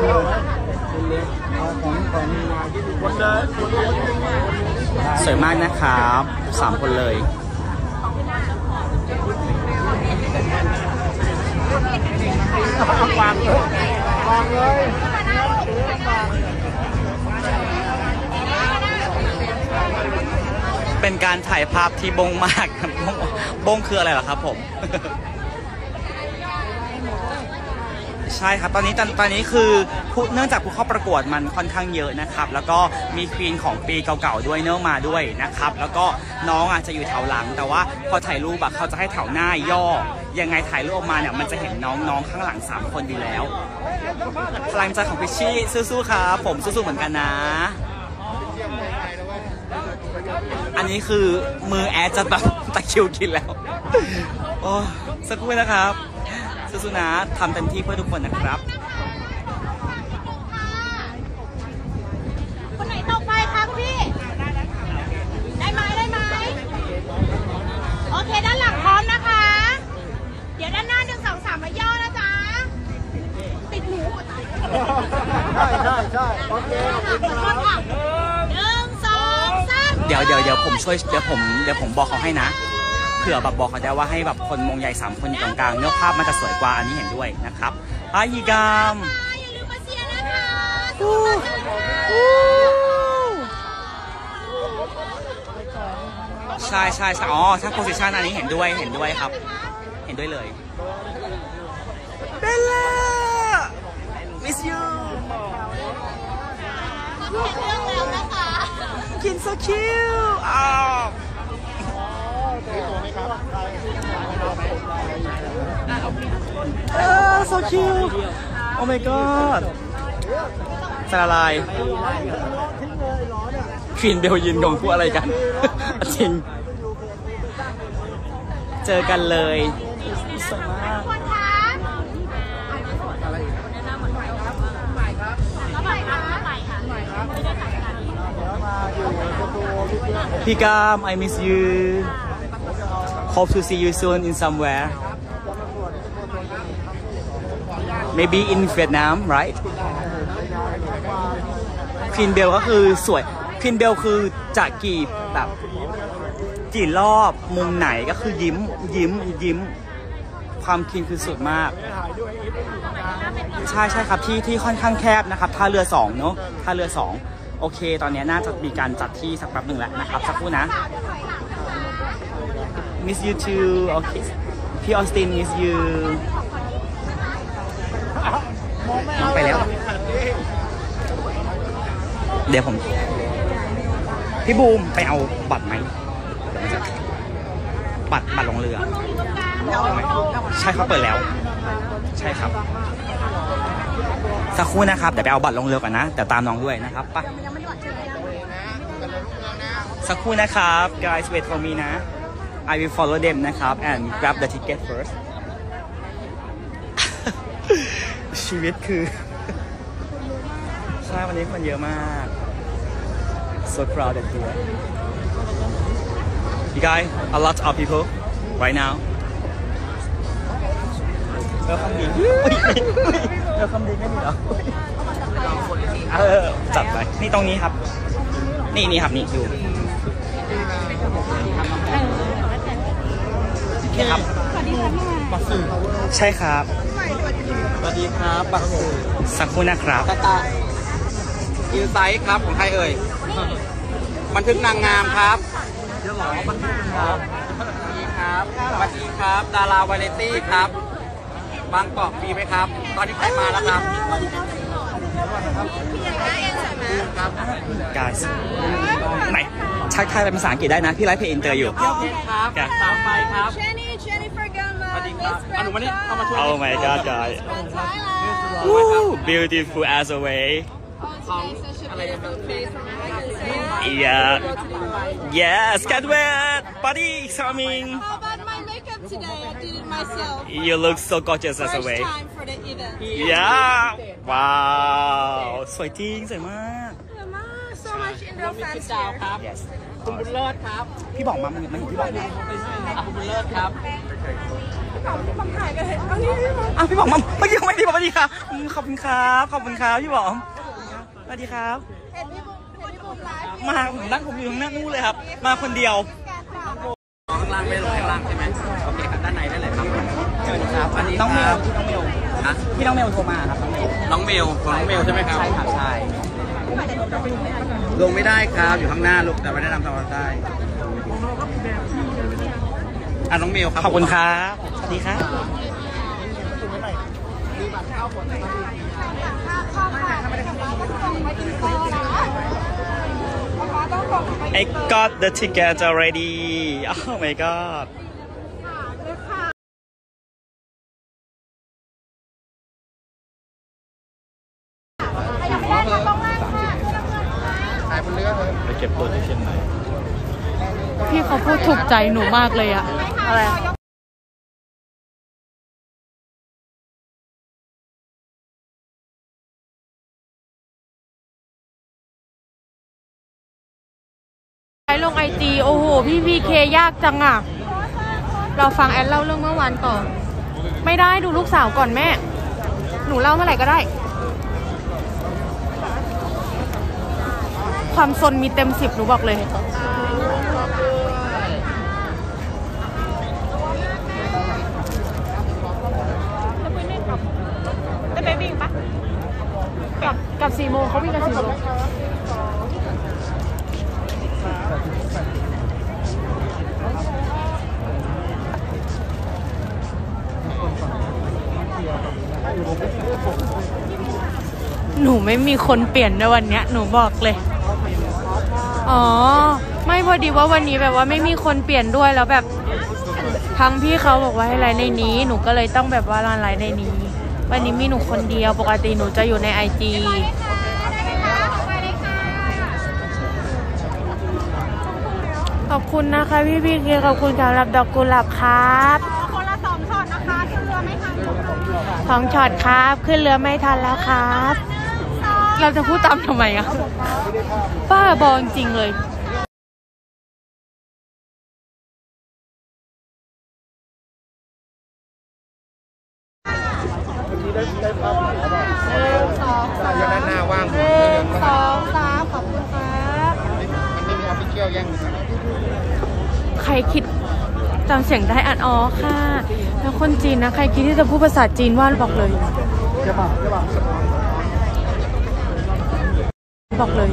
สวยมากนะครับ3 คนเลยวางเลยเป็นการถ่ายภาพที่บงมากบงคืออะไรเหรอครับผมใช่ครับตอนนี้คือเนื่องจากผู้เข้าประกวดมันค่อนข้างเยอะนะครับแล้วก็มีควีนของปีเก่าๆด้วยเนื่องมาด้วยนะครับแล้วก็น้องอาจจะอยู่แถวหลังแต่ว่าพอถ่ายรูปเขาจะให้แถวหน้าย่อยังไงถ่ายรูปออกมาเนี่ยมันจะเห็นน้องข้างหลัง3 คนอยู่แล้วพลังใจของพิชชี่สู้ๆครับผมสู้ๆเหมือนกันนะอันนี้คือมือแอดจะแบบตะคิวกินแล้วโอ้สักครู่นะครับสู้ๆนะทำเต็มที่เพื่อทุกคนนะครับคนไหนตกไปคะคุณพี่ได้ไหมโอเคด้านหลังพร้อมนะคะเดี๋ยวด้านหน้า1 2 3มาย่อนะจ๊ะติดหมูใช่โอเค 1 2 3 เดี๋ยวผมช่วยเดี๋ยวผมบอกเขาให้นะเผื่อแบบบอกเขาได้ว่าให้แบบคนมงใหญ่3 คนอยู่ตรงกลางเนื้อภาพมันจะสวยกว่าอันนี้เห็นด้วยนะครับอายิกามอย่าลืมมาเชียร์นะคะไใช่อ๋อถ้าโพสิชันอันนี้เห็นด้วยครับเห็นด้วยเลยเบลล่า miss you กิน so cute อ้าวso cute oh my god จะละลายควีนเบลยืนงงพูดอะไรกันจริงเจอกันเลยสวยมากพี่กาม I miss you hope to see you soon in somewhere maybe in Vietnam right ควีนเบลก็คือสวยควีนเบลคือจะกี่รอบมุมไหนก็คือยิ้มความควีนคือสุดมากใช่ครับที่ค่อนข้างแคบนะครับท่าเรือ2เนอะท่าเรือ2โอเคตอนนี้น่าจะมีการจัดที่สักแป๊บหนึ่งแล้วนะครับสักครู่นะ miss you too โอเคพี่ออสติน miss you น้องไปแล้วเดี๋ยวผมพี่บูมไปเอาบัตรไหมบัตรลงเรือใช่เขาเปิดแล้วใช่ครับสักครู่นะครับเดี๋ยวไปเอาบัตรลงเรือก่อนนะเดี๋ยวตามน้องด้วยนะครับไปสักครู่นะครับ guys wait for me นะ I will follow them นะครับ and grab the ticket first ชีวิตคือใช่วันนี้คนเยอะมาก so crowded here you guys a lot of people right now welcome ดีwelcome ดีไม่ดีเหรอจัดไปนี่ตรงนี้ครับนี่ครับนี่ดูนี่ครับบักสื่อใช่ครับสวัสดีครับบักสื่อสักครู่นะครับอินไซต์ครับของใครเอ่ยบันทึกนางงามครับเดี๋ยวหรอบันทึกครับมีครับสวัสดีครับดาราวาไรตี้ครับบางกอกมีไหมครับตอนนี้ใครมาแล้วครับ guys ไหนชักทายเป็นภาษาอังกฤษได้นะพี่ไลฟ์เพลงอินเตอร์อยู่ครับตามไปครับ Jennifer Gama สวัสดีครับอนุวันนี้เข้ามาช่วย Oh my god guys beautiful as always yeah yes can't wait buddy coming How about my makeup today? I did it myself. you look so gorgeous as always First time for the event. yeah wow สวยจริงสวยมาก So much Indo fans here. yes คุณบุญเลิศครับพี่บอกมามันอยู่พี่บอกมาคุณบุญเลิศครับพี่บอกมาเมื่อกี้ไม่ดีบอกสวัสดีครับขอบคุณครับพี่บอกสวัสดีครับมาผมนั่งผมอยู่ข้างหน้านู่นเลยครับมาคนเดียวข้างล่างไม่ลงข้างล่างใช่ไหมโอเคครับด้านในได้เลยครับสวัสดีครับอันนี้น้องเมลพี่น้องเมลโทรมาครับน้องเมลใช่ไหมครับใช่ครับใช่ลงไม่ได้ครับอยู่ข้างหน้าลูกแต่ไม่ได้นำทางได้น้องเมลครับขอบคุณครับสวัสดีครับI got the ticket already oh my godไปเก็บตัวที่เชียงใหม่พี่เขาพูดถูกใจหนูมากเลยอะอะไรลงไอจีโอ้โหพี่พีเคยากจังอ่ะเราฟังแอนเล่าเรื่องเมื่อวานต่อไม่ได้ดูลูกสาวก่อนแม่หนูเล่าเมื่อไหร่ก็ได้ความซนมีเต็ม10หนูบอกเลยได้ไปวิ่งปะกับ4 โมงเขาวิ่งกัน4 โมงหนูไม่มีคนเปลี่ยนในวันเนี้ยหนูบอกเลยอ๋อไม่พอดีว่าวันนี้แบบว่าไม่มีคนเปลี่ยนด้วยแล้วแบบทั้งพี่เขาบอกว่าให้ไลน์ในนี้หนูก็เลยต้องแบบว่าไลน์ในนี้วันนี้มีหนูคนเดียวปกติหนูจะอยู่ใน IG ขอบคุณนะคะพี่เกียร์ขอบคุณสำหรับดอกกุหลาบครับคนละ2 ช็อตนะคะขึ้นเรือไม่ทัน 2 ช็อตครับขึ้นเรือไม่ทันแล้วครับเราจะพูดตามทำไมอะป้าบอจริงเลยยังด้านหน้าว่าง 1 2 3ขอบคุณครับมันไม่มีออฟฟิเชียลแย่งใครคิดจำเสียงได้อ่านอ๋อค่ะแล้วคนจีนนะใครคิดที่จะพูดภาษาจีนว่าบอกเลยบอกเลย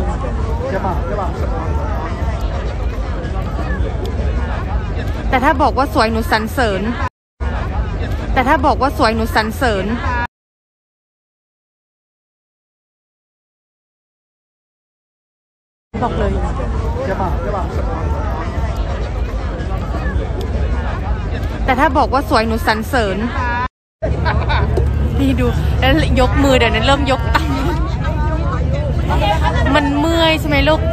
แต่ถ้าบอกว่าสวยหนูสรรเสริญแต่ถ้าบอกว่าสวยหนูสรรเสริญบอกเลยแต่ถ้าบอกว่าสวยหนูสรรเสริญนี่ดูแล้วยกมือเดี๋ยวนั้นเริ่มยกตั้งมันเมื่อยใช่ไหมลูก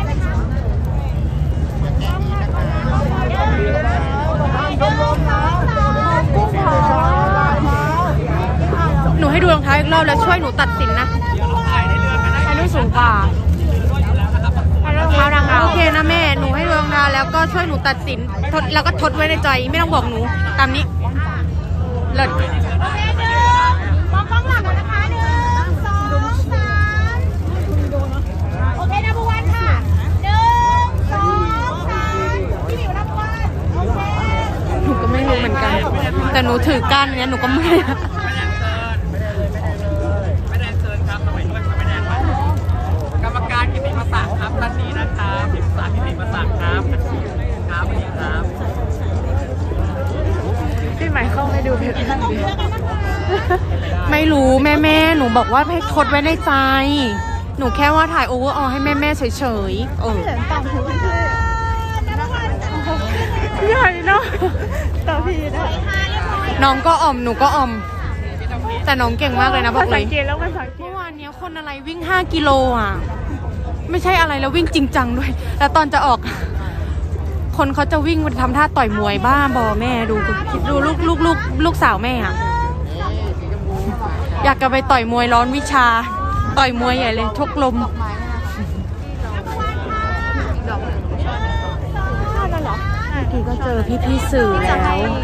หนูให้ดูรองเท้าอีกรอบแล้วช่วยหนูตัดสินนะให้หนูสูงกว่าโอเคนะแม่หนูให้ดูรองเท้าแล้วก็ช่วยหนูตัดสินแล้วก็ทดไว้ในใจไม่ต้องบอกหนูตามนี้เลิศมองกล้องหลังก่อนนะคะ1 2 3โอเคนะบุวันค่ะ1 2 3พี่หมิวนะบุวันโอเคหนูก็ไม่รู้เหมือนกันแต่หนูถือก้านเนี้ยหนูก็ไม่กรรมการกิติมศักดิ์ครับท่านนี้นะครับกิติมศักดิ์ครับครับนี่ครับพี่หมายเข้าให้ดูเพจไม่รู้แม่หนูบอกว่าให้ทดไว้ในใจหนูแค่ว่าถ่ายโอเวอร์ออลให้แม่เฉยใหญ่เนาะต่อพีนะน้องก็อ่อมหนูก็อ่อมแต่น้องเก่งมากเลยนะบอกเลยเมื่อวานนี้คนอะไรวิ่ง5 กิโลอ่ะไม่ใช่อะไรแล้ววิ่งจริงจังด้วยแล้วตอนจะออกคนเขาจะวิ่งทำท่าต่อยมวยบ้าบอแม่ดูลูกสาวแม่อ่ะอยากจะไปต่อยมวยร้อนวิชาต่อยมวยใหญ่เลยชกลมพี่ก็เจอพี่สื่อแล้ว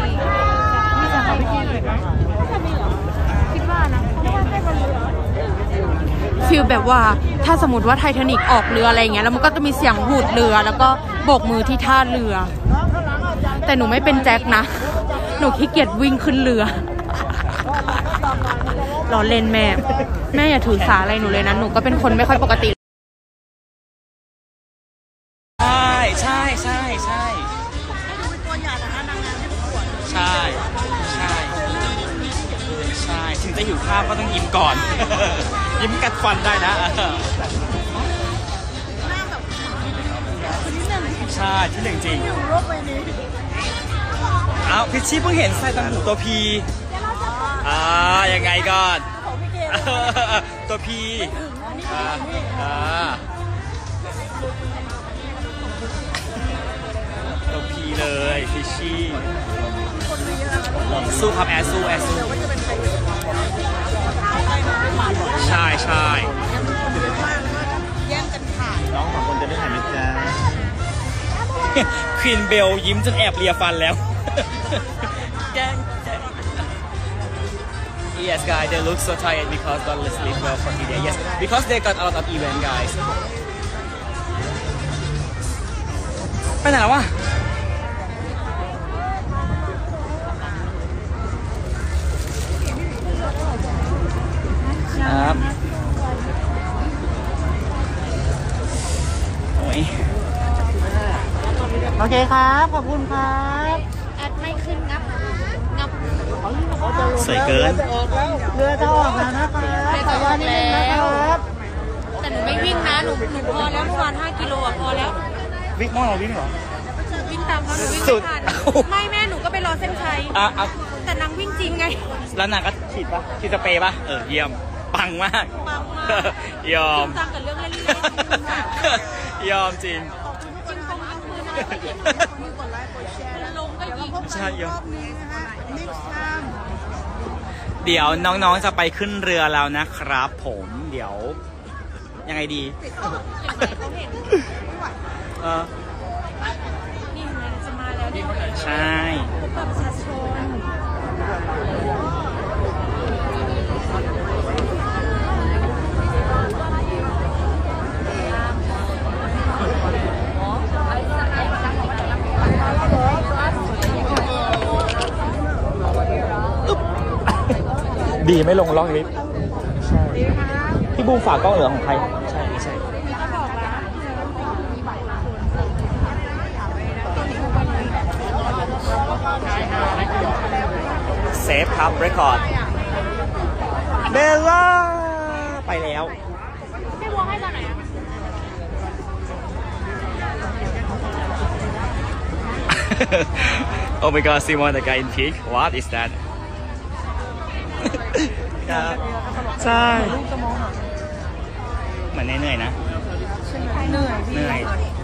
ฟีลแบบว่าถ้าสมมติว่าไททานิกออกเรืออะไรเงี้ยแล้วมันก็จะมีเสียงหูดเรือแล้วก็โบกมือที่ท่าเรือแต่หนูไม่เป็นแจ็คนะหนูขี้เกียจวิ่งขึ้นเรือรอเล่นแม่อย่าถือสาอะไรหนูเลยนะหนูก็เป็นคนไม่ค่อยปกติใช่ถึงจะหิวข้าวก็ต้องยิ้มก่อน ยิ้มกัดฟันได้นะใช่ที่1จริงเอาพิชชี่เพิ่งเห็นใส่ตังหูตัวพียังไงก่อนตัวพีตัวพีเลยพิชชี่สู้ครับแอร์สู้ใช่น้อง2 คนจะได้ถ่ายไหมจ๊ะควีนเบลยิ้มจนแอบเลียฟันแล้ว Yes guys they look so tired because don't sleep well for today yes because they got a lot of event guys ไปไหนแล้ววะครับโอเคครับขอบคุณครับแอดไม่ขึ้นงับสวยเกินเรือจะออกแล้วนะคะขออนุญาตนิดนึงนะครับแต่หนูไม่วิ่งนะหนูพอแล้วเมื่อวาน5 กิโลอ่ะพอแล้ววิ่งมอเราวิ่งเหรอวิ่งตามเขาหนูวิ่งสุไม่ดทันไม่แม่หนูก็ไปรอเส้นชัยอ่ะแต่นางวิ่งจริงไงแล้วนางก็ฉีดปะฉีดสเปรย์ปะเยี่ยมปังมากปังมากยอมจริงจังกับเรื่องเล่นๆยอมจริงจริงจังทั้งคืนอะไรก็ยิงลงก็ยิงใช่ยอมเดี๋ยวน้องๆจะไปขึ้นเรือแล้วนะครับผมเดี๋ยวยังไงดีเขาเห็น นี่เห็นไหมจะมาแล้วเนี่ยใช่พบกับประชาชนดีไม่ลงล่องลิฟต์ใช่พี่บูมฝากกล้องเหลือของใครใช่ไม่ใช่เซฟครับเรคคอร์ดเบลล่าไปแล้วพี่วัวให้ตอนไหนอ่ะ Oh my god, Simon, the guy in pink. What is that? ใช่เหมือนเหนื่อยๆนะเหนื่อย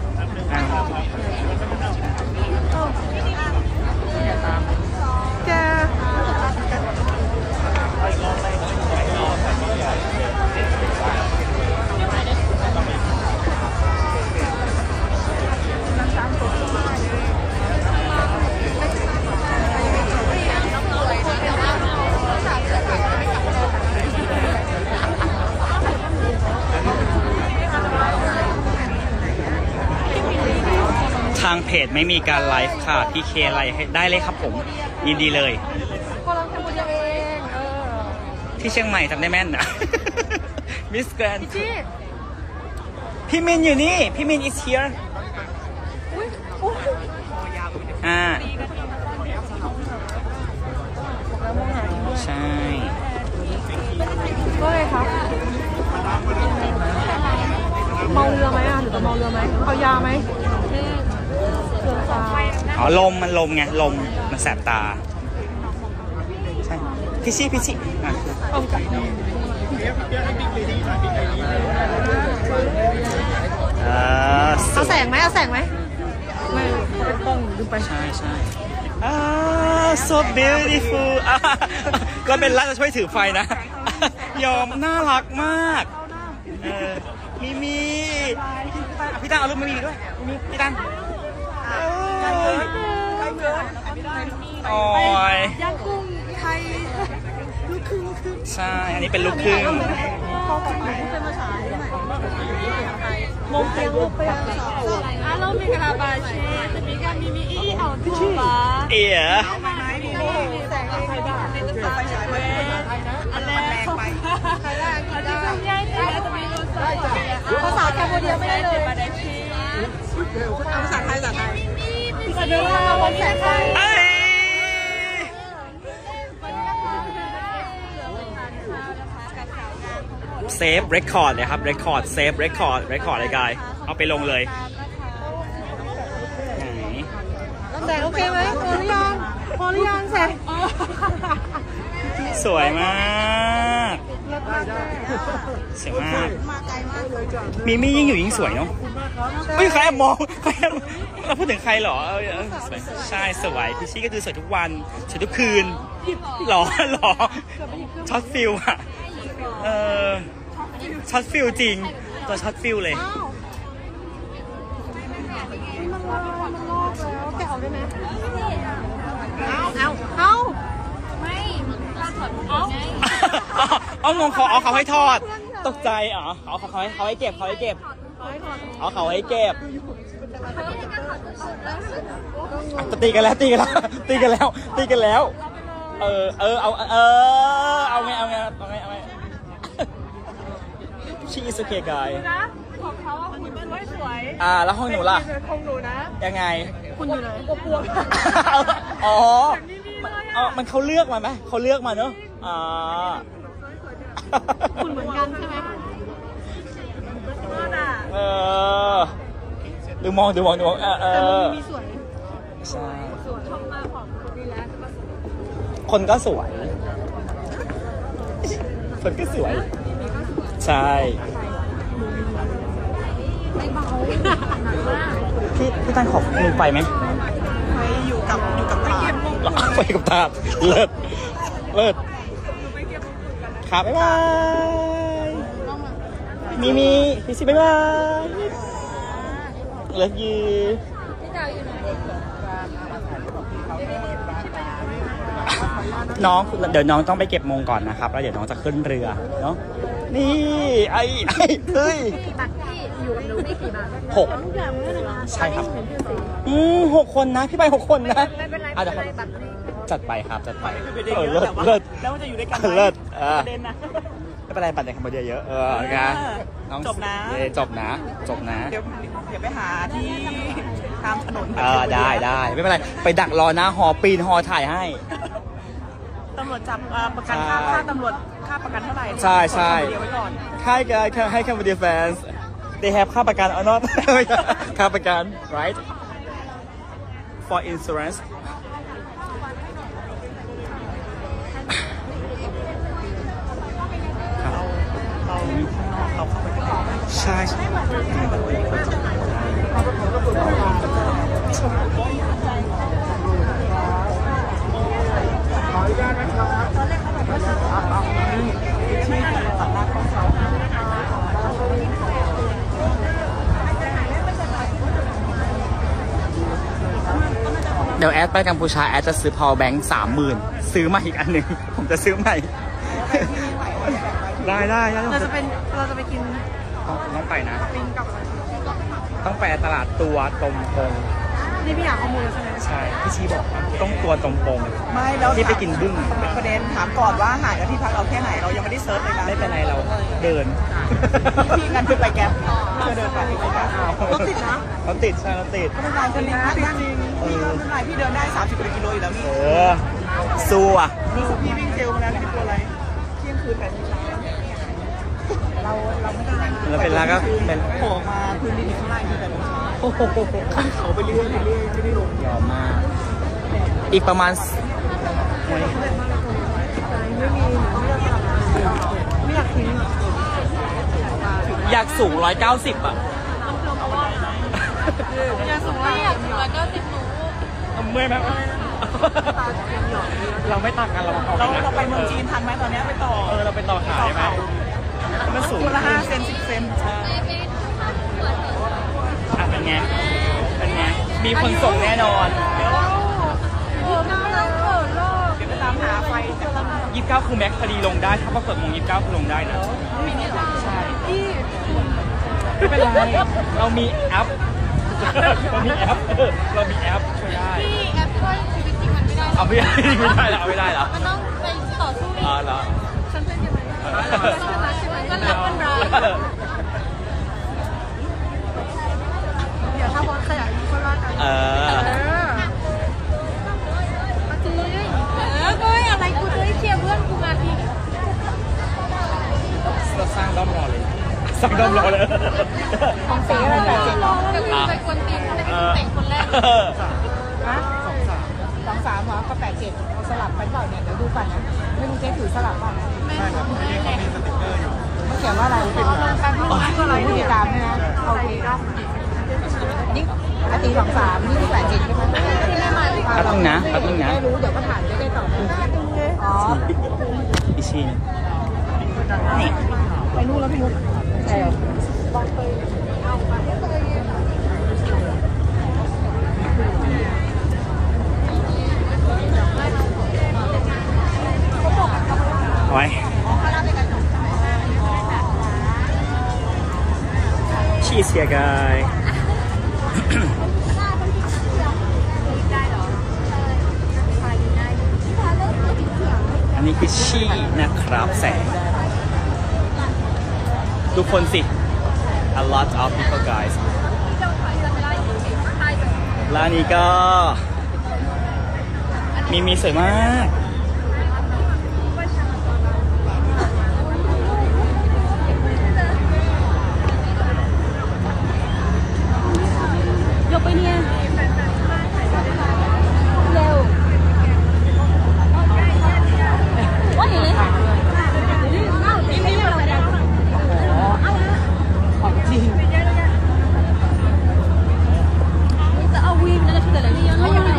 ทางเพจไม่มีการไลฟ์ค่ะพี่เคไลฟ์ให้ได้เลยครับผมยินดีเลยที่เชียงใหม่ทำได้แม่นนะ มิสแกรนด์พี่มินอยู่นี่พี่มิน is here ใช่ก็เลยครับเมาเรือไหมอ่ะหรือจะเมาเรือไหมเอายาไหมอ๋อลมมันลมไงลมมันแสบตาใช่พี่ชี่เอาแสงไหมไม่เป็นกล้องดูไปใช่so beautiful ก็เป็นรัฐจะช่วยถือไฟนะ ยอมน่ารักมากมีพี่ตั้นเอารูปมีด้วยพี่ตั้นโอ้ยย่างกุ้งไทยลูกครึ่งใช่อันนี้เป็นลูกครึ่งมงเตียงลูกไปเรามีกระบาเช่จะมีการมีอีเอาทั่วบ้าเอ๋แสงไฟบ้าไฟฉายอันแรกใครแรกอันที่คุณย่ายเนี่ยจะมีภาษาแคมโบเดียไม่ได้เลยเอาภาษาไทยภาษาเดิมมาวันแสงไฟเซฟเรคคอร์ดเลยครับเรคคอร์ดเซฟเรคคอร์ดเลยกายเอาไปลงเลยแสงโอเคไหมพอหรือยังแสงสวยมากสวยมากมีมี่ยิ่งอยู่ยิ่งสวยเนาะไม่ใครมองเราพูดถึงใครหรอใช่สวยพี่ชี่ก็คือสวยทุกวันสวยทุกคืนหรอช็อตฟิลอะช็อตฟิลจริงตัวช็อตฟิลเลยแกะออกได้ไหมไม่ลาถอดเอางงเขาให้ทอดตกใจเขาให้เก็บเขาให้เก็บตีกันแล้วเอาไงชีสเกกายของเขาว่าคุณไม่สวยแล้วห้องหนูล่ะของหนูนะยังไงคุณอยู่ไหนกลัวอ๋อมันเขาเลือกมาไหมเขาเลือกมาเนอะคุณเหมือนกันใช่ไหมดูมองแต่มันมีสวยใช่สวยช่องมากของดีแล้วคนก็สวยคนก็สวยใช่พี่ตั้งขอบมือไปไหมไปอยู่กับตาไปกับตาเลิศครับบ๊ายบายมีพี่สิบ๊ายบายเลิฟยูน้องเดี๋ยวน้องต้องไปเก็บมงก่อนนะครับแล้วเดี๋ยวน้องจะขึ้นเรือเนาะนี่ไอ้เฮ้ย6ใช่ครับ6 คนนะพี่ไป6 คนนะอาจจะจัดไปครับจัดไปเลิศแล้วจะอยู่ด้วยกันเลิศประเด็นนะไม่เป็นไรบัตรในคัมพูชาเยอะนะน้องจบนะเดี๋ยวไปหาที่ตามถนนได้ไม่เป็นไรไปดักรอหน้าหอปีนหอถ่ายให้ตำรวจจับประกันค่าตำรวจค่าประกันเท่าไหร่ใช่ให้แคมบูเดียแฟนส์ they have ค่าประกันor not ค่าประกัน right for insurance ใช่เดี๋ยวแอดไปกัมพูชาแอดจะซื้อ power bank 30,000ซื้อมาอีกอันหนึ่งผมจะซื้อใหม่ได้เราจะไปกินต้องไปนะต้องไปตลาดตัวตมปงนี่พี่อยากข้อมูลใช่ไหมใช่พี่ชี้บอกต้องตัวตมปงไม่แล้วที่ไปกินบึ้งเป็นประเด็นถามก่อนว่าห่างจากที่พักเราแค่ไหนเรายังไม่ได้เซิร์ชเลยนะไม่เป็นไรเราเดินพี่งั้นคือไปแก๊ปเดินไปแก๊ปรถติดนะรถติดใช่รถติดก็ไม่เป็นไรจริงพี่ก็ไม่เป็นไรพี่เดินได้30 กิโลอยู่แล้วนี่สู้อ่ะพี่วิ่งเซลมาแล้วพี่กลัวอะไรเที่ยงคืน8 โมงเราไม่ได้แล้วเป็นแล้วก็เป็นโผล่มาพื้นดินข้างล่างคือ8 โมงขึ้นเขาไปเรื่อยไม่ได้ลงยอมมากอีกประมาณอยากสูง190อ่ะอยากสูง190 หนูเมื่อยไหมเราไม่ต่างกันเราไปเมืองจีนทันไหมตอนนี้ไปต่อเราไปต่อขายไหมมันสูงละ5 เซน 10 เซนเป็นไงมีคนส่งแน่นอนเดี๋ยวไปตามหาไฟ 29คือแม็กพอดีลงได้ถ้าพอเปิดโมง29คือลงได้นะใช่ไม่เป็นไรเรามีแอปช่วยได้ที่แอปช่วยชีวิตจริงมันไม่ได้เอาไม่ได้เหรอมันต้องไปต่อสู้เหรอฉันเป็นยังไงก็รักมันร้ายเดี๋ยวถ้าบอสขยายก็ว่ากันก็อะไรกูจะได้เชียร์เพื่อนกูมาทีเราสร้างด้อมรอเลยของเสียอะไรแบบรอแล้วมีไปกวนตีนแต่คนแรกนะ23เหรอก็87เอาสลับไปเปล่าเนี่ยเดี๋ยวดูก่อนนะไม่รู้เจ๊ถือสลับเปล่าไม่ครับที่เขามีสติ๊กเกอร์อยู่เขาเขียนว่าอะไรเป็นอะไรผู้ติดตามเนี่ยโอเคนี่ตี23 27ใช่ไหมแป๊บนึงนะไม่รู้เดี๋ยวก็ถามจะได้ตอบอ๋อพี่ชีนี่ไปนู่นแล้วพี่มุกไว้ชีสเชียร์กายอันนี้คือชีนะครับแสงทุกคนสิ a lot of people guys ร้านนี้ก็มีสวยมากยกไปเนี่ยเร็วว่าอย่างนี้ไม่เราได้ของจริงจะเอาวีนแล้วจะอะไรนี่ยังไม่ยัง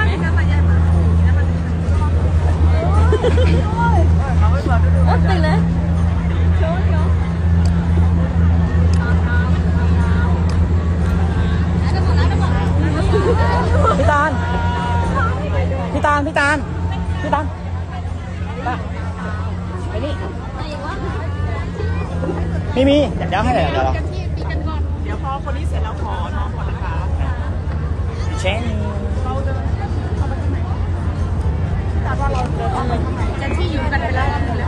โอ๊ยไปเลยพี่ตาลไปนี่มีเดี๋ยวให้เดี๋ยวพอคนนี้เสร็จแล้วขอน้องก่อนนะคะเช่นจะที่อยู่กันไปแล้ว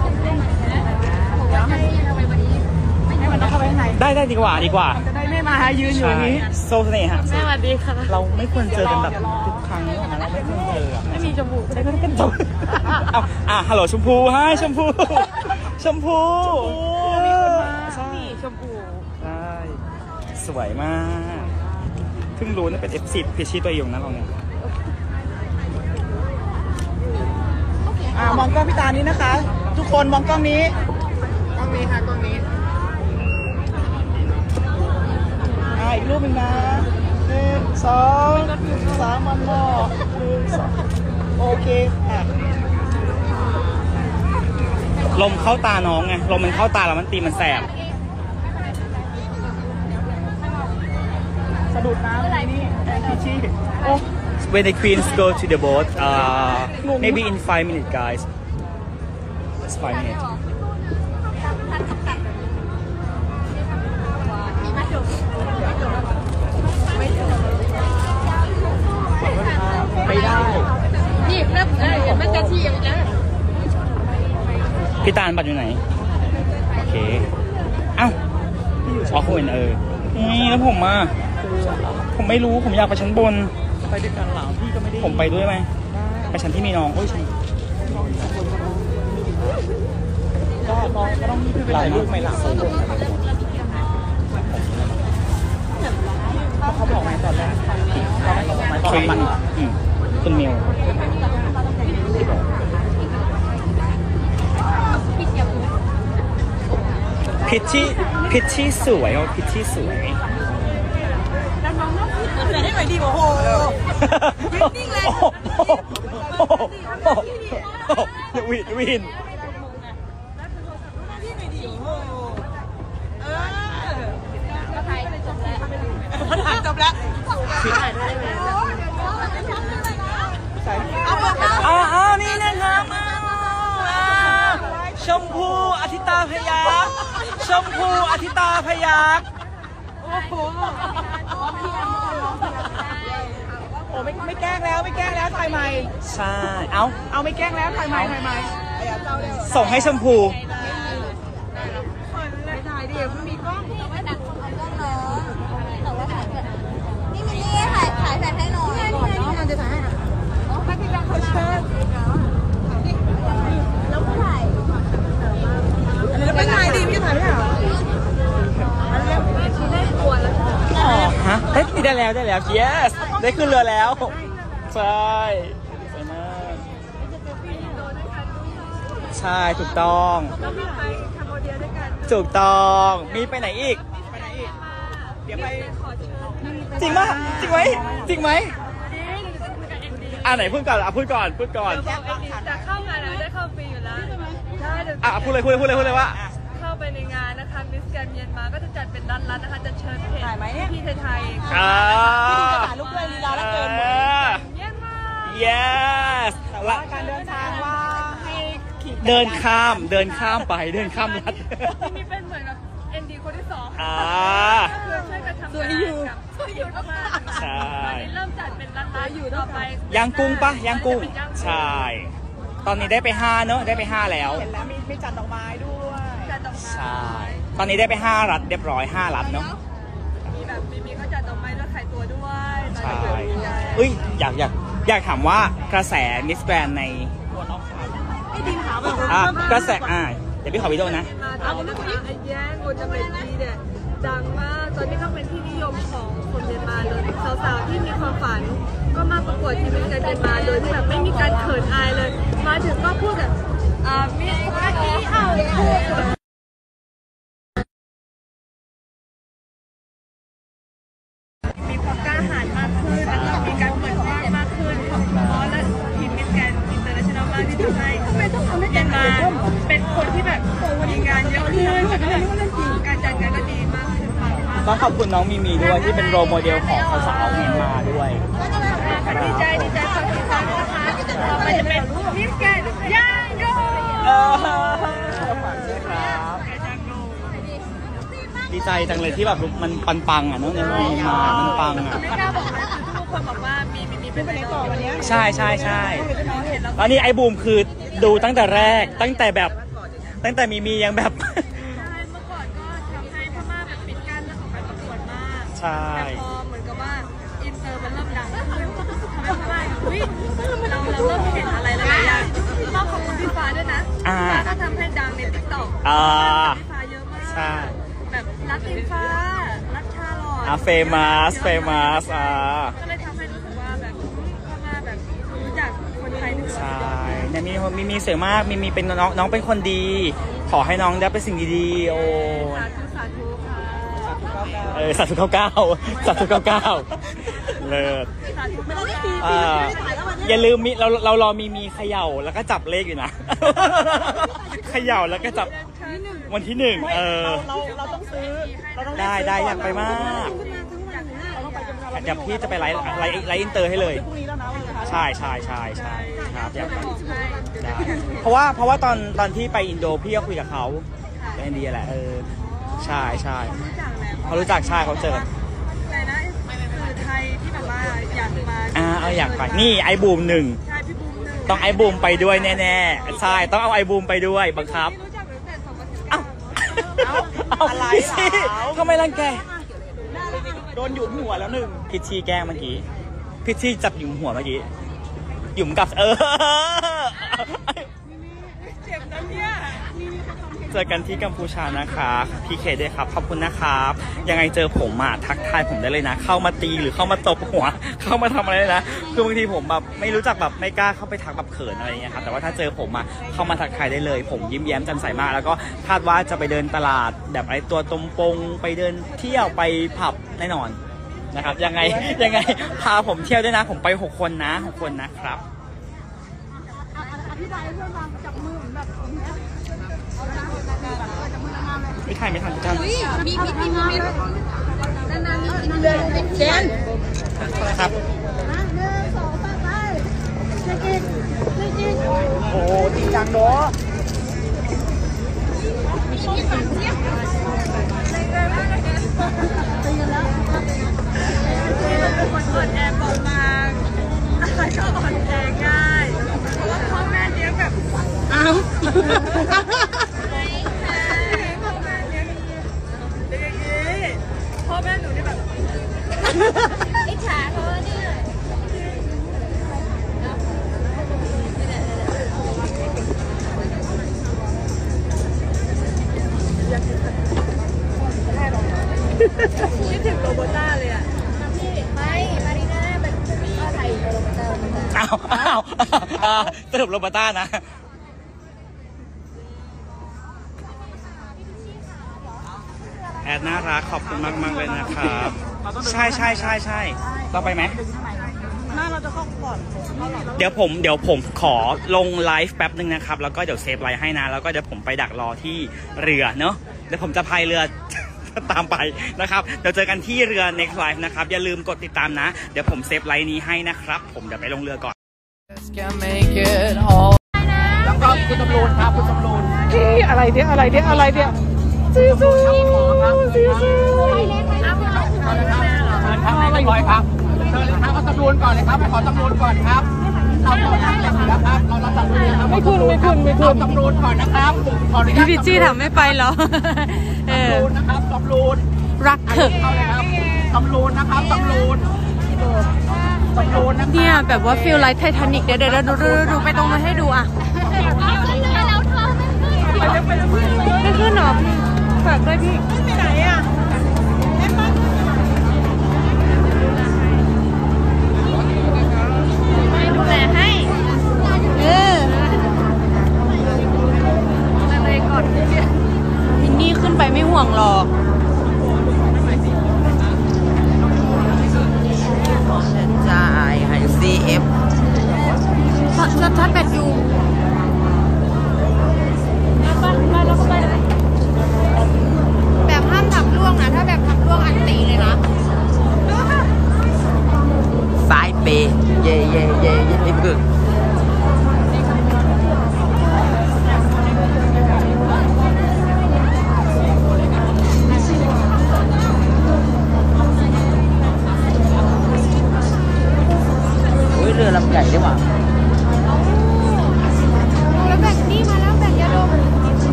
แล้วให้เราไปวันนี้ให้มันเข้าไปข้างในได้ดีกว่าจะได้ไม่มายืนอยู่อย่างนี้โซเสน่หะสวัสดีค่ะเราไม่ควรเจอกันแบบทุกครั้งนะเราไม่ควรเจอไม่มีจมูกได้ก็เป็นจมูกฮัลโหลชมพูให้ชมพูมีคนมาใช่ชมพูใช่สวยมากเพิ่งรู้นะเป็น F10 เพชชี่ตัวเองนะเราเนี่ยมองกล้องพี่ตานี้นะคะ ทุกคนมองกล้องนี้ค่ะกล้องนี้อีกรูปหนึ่งนะ1 2 3มันมอ1 2โอเคลมเข้าตาน้องไงลมมันเข้าตาแล้วมันตีมันแสบสะดุดน้ำนี่พีชี When the queens go to the boat, maybe in 5 minutes, guys. It's 5 minutes. ไม่ได้นี่เริ่มมันจะที่อย่างนี้พี่ตาลบัตรอยู่ไหนโอเคเอ้าอ๋อคุณนี่แล้วผมผมไม่รู้ผมอยากไปชั้นบนไปด้วยกันเหรอพี่ก็ไม่ได้ผมไปด้วยไหมไปชั้นที่มีน้องโอ้ยฉันก็น้องก็ต้องมีถ่ายรูปไหมล่ะเขาบอกไหมตอนแรกทรีนคุณมิวพิชชี่สวยพิชชี่สวยแต่ได้ไหมดีโอ้โหนิ่งเลยวินจบแล้วนี่นะครับชมพูอธิตาพยัคฆ์ชมพูอธิตาพยัคฆ์โอ้โหไม่แกล้งแล้วถ่ายใหม่ใช่เอาไม่แกล้งแล้วถ่ายใหม่ส่งให้ชมพูถ่ายดิมีกล้องนี่มินนี่ถ่ายแฟนให้หน่อยนี่จะถ่ายให้ไม่พี่จังเขาเชิญแล้วก็ถ่ายไม่ถ่ายดิไม่ถ่ายไม่เหรอฮะได้แล้ว yes ได้ขึ้นเรือแล้วใช่สวยมากใช่ถูกต้องมีไปไหนอีกเดี๋ยวไปจริงไหมไหนพูดก่อนพูดก่อนจะเข้างานแล้วได้เข้าฟรีอยู่แล้วใช่พูดเลยว่าเข้าไปในงานนะคะมิสแกรนด์เมียนมาก็จะจัดเป็นรัฐนะคะจะเชิญเพจพี่ไทยพี่จะถ่ายรูปด้วยลีลาและเกินหมดเยี่ยมมาก yes แต่ว่าการเดินทางว่าให้เดินข้ามไปเดินข้ามรัฐนี่เป็นเหมือนกับND คนที่2คือช่วยกันทำงานกับช่วยอยู่มากใช่ตอนนี้เริ่มจัดเป็นรัฐอยู่ต่อไปย่างกุ้งใช่ตอนนี้ได้ไป5เนอะได้ไป5แล้วเห็นแล้วมีจัดดอกไม้ด้วยใช่ตอนนี้ได้ไป5รัฐเรียบร้อย5รัฐเนอะมีก็จัดดอกไม้แล้วขายตัวด้วยใช่อยากอยากถามว่ากระแสมิสแกรนในกระแสเดี๋ยวพี่ขอวิดีโอนะเอาคนนะคะไอ้แย่งคนจะเป็นดีเนี่ยดังมากตอนนี้ก็เป็นที่นิยมของคนเมียนมาเลยสาวๆที่มีความฝันก็มาประกวดที่มิสแกรนด์เมียนมาโดยที่แบบไม่มีการเขินอายเลยมาถึงก็พูดแบบมิสแกรนด์ที่เอามีความกล้าหาญมากขึ้นแล้วก็มีการเปิดกว้างมากขึ้นเพราะและทีมมิสแกรนด์อินเตอร์เนชั่นแนลมากที่ทำให้เมียนมาเป็นคนที่แบบมีงานเยอะขึ้นการจัดงานก็ดีมากขึ้นต้องขอบคุณน้องมีมีด้วยที่เป็นโรลโมเดลของสาวๆเมียนมาด้วยดีใจขอบคุณค่ะต่อไปจะเป็นมิสแกรนด์ย่างโยดีใจจังเลยที่แบบมันปังอ่ะน้องเนี่ยมามันปังอ่ะไม่กล้าบอกนะทุกคนบอกว่ามีเป็นไงต่อวันนี้ใช่แล้วนี่ไอ้บูมคือดูตั้งแต่แรกตั้งแต่มียังแบบเมื่อก่อนก็ทำให้พม่าแบบปิดกั้นเรื่องของการประกวดมากใช่แต่พอเหมือนกับว่าอินเตอร์มันเริ่มดังขึ้นทำให้พม่าเราเริ่มเห็นอะไรหลายอย่างต้องขอบคุณพี่ฟ้าด้วยนะฟ้าก็ทำให้ดังในติ๊กต็อกพี่ฟ้าเยอะมากใช่แบบรักอินฟ้ารักชาลอดเฟมัสก็เลยทำให้รู้สึกว่าแบบพม่าแบบรู้จักคนไทยด้วยใช่เนี่ยมีสวยมากมีเป็นน้องเป็นคนดีขอให้น้องได้เป็นสิ่งดีๆโอ้สาธุค่ะสาธุ99เลิศอย่าลืมเรารอมีเขย่าแล้วก็จับเลขอยู่นะเขย่าแล้วก็จับวันที่1 เราต้องซื้อได้อยากไปมากเดี๋ยวพี่จะไปไลฟ์อินเตอร์ให้เลยใช่ครับอยากไปได้เพราะว่าตอนที่ไปอินโดพี่ก็คุยกับเขาเป็นอินเดียแหละใช่เขารู้จักใช่เขาเจอแต่นะคือไทยที่แบบว่าอยากมาอยากไปนี่ไอบูม1 ใช่พี่บูม1 ต้องไอบูมไปด้วยแน่ๆใช่ต้องเอาไอบูมไปด้วยบังคับอะไรทำไมรังแกโดนหยุมหัวแล้ว1พิชชี่แกล้งเมื่อกี้พิชชี่จับหยุมหัวเมื่อกี้หยุมกับเจ็บนะเนี่ยเจอกันที่กัมพูชานะคะพี่เคด้วยครับขอบคุณนะครับยังไงเจอผมทักทายผมได้เลยนะเข้ามาตีหรือเข้ามาตบหัวเข้ามาทำอะไรนะคือบางทีผมแบบไม่รู้จักแบบไม่กล้าเข้าไปทักแบบเขินอะไรอย่างเงี้ยครับแต่ว่าถ้าเจอผมเข้ามาทักทายได้เลยผมยิ้มแย้มแจ่มใสมากแล้วก็คาดว่าจะไปเดินตลาดแบบไอตัวตมปงไปเดินเที่ยวไปผับแน่นอนนะครับยังไงพาผมเที่ยวด้วยนะผมไป6 คนนะครับอธิบายเรื่องการจับมือเหมือนแบบไม่ทันทุกท่านมีนานๆมีเจนครับโอ้จริงจังเนาะคนอ่อนแอเบาบางอะไรก็อ่อนแอง่ายเพราะว่าพ่อแม่เลี้ยงแบบพ่อแม่หนูนี่แบบอิจฉาเขาเนี่ยคิดถึงโรโบต้าเลยอ่ะไม่มารีน่าเป็นอะไรโรโบต้าสรุปโรโบต้านะแอดน่ารักขอบคุณมากเลยนะครับใช่เราไปไหมเราจะเข้าก่อนเดี๋ยวผมขอลงไลฟ์แป๊บนึงนะครับแล้วก็เดี๋ยวเซฟไลฟ์ให้นะแล้วก็เดี๋ยวผมไปดักรอที่เรือเนาะเดี๋ยวผมจะพายเรือตามไปนะครับเดี๋ยวเจอกันที่เรือ Next Life นะครับอย่าลืมกดติดตามนะเดี๋ยวผมเซฟไลน์นี้ให้นะครับผมเดี๋ยวไปลงเรือก่อนแล้วก็คุณตำรวจครับคุณตำรวจอะไรเดี๋ยวซีซูเชิญครับเรียบร้อยครับเชิญเลยครับเอาตำรวจก่อนเลยครับไปขอตำรวจก่อนครับเอาตำรวจนะครับเรารับตำรวจครับไม่ขึ้นเอาตำรวจก่อนนะครับพี่พิจี้ทำไม่ไปเหรอตำรวจนะครับตำรวจรักเถอะตำรวจนะครับตำรวจเนี่ยแบบว่าฟิลไลท์ไททานิกเดี๋ยวดูไปตรงนั้นให้ดูอ่ะไม่ขึ้นหรอฝากด้วยพี่ไปไหนอ่ะดูแลให้มินนี่ขึ้นไปไม่ห่วงหรอก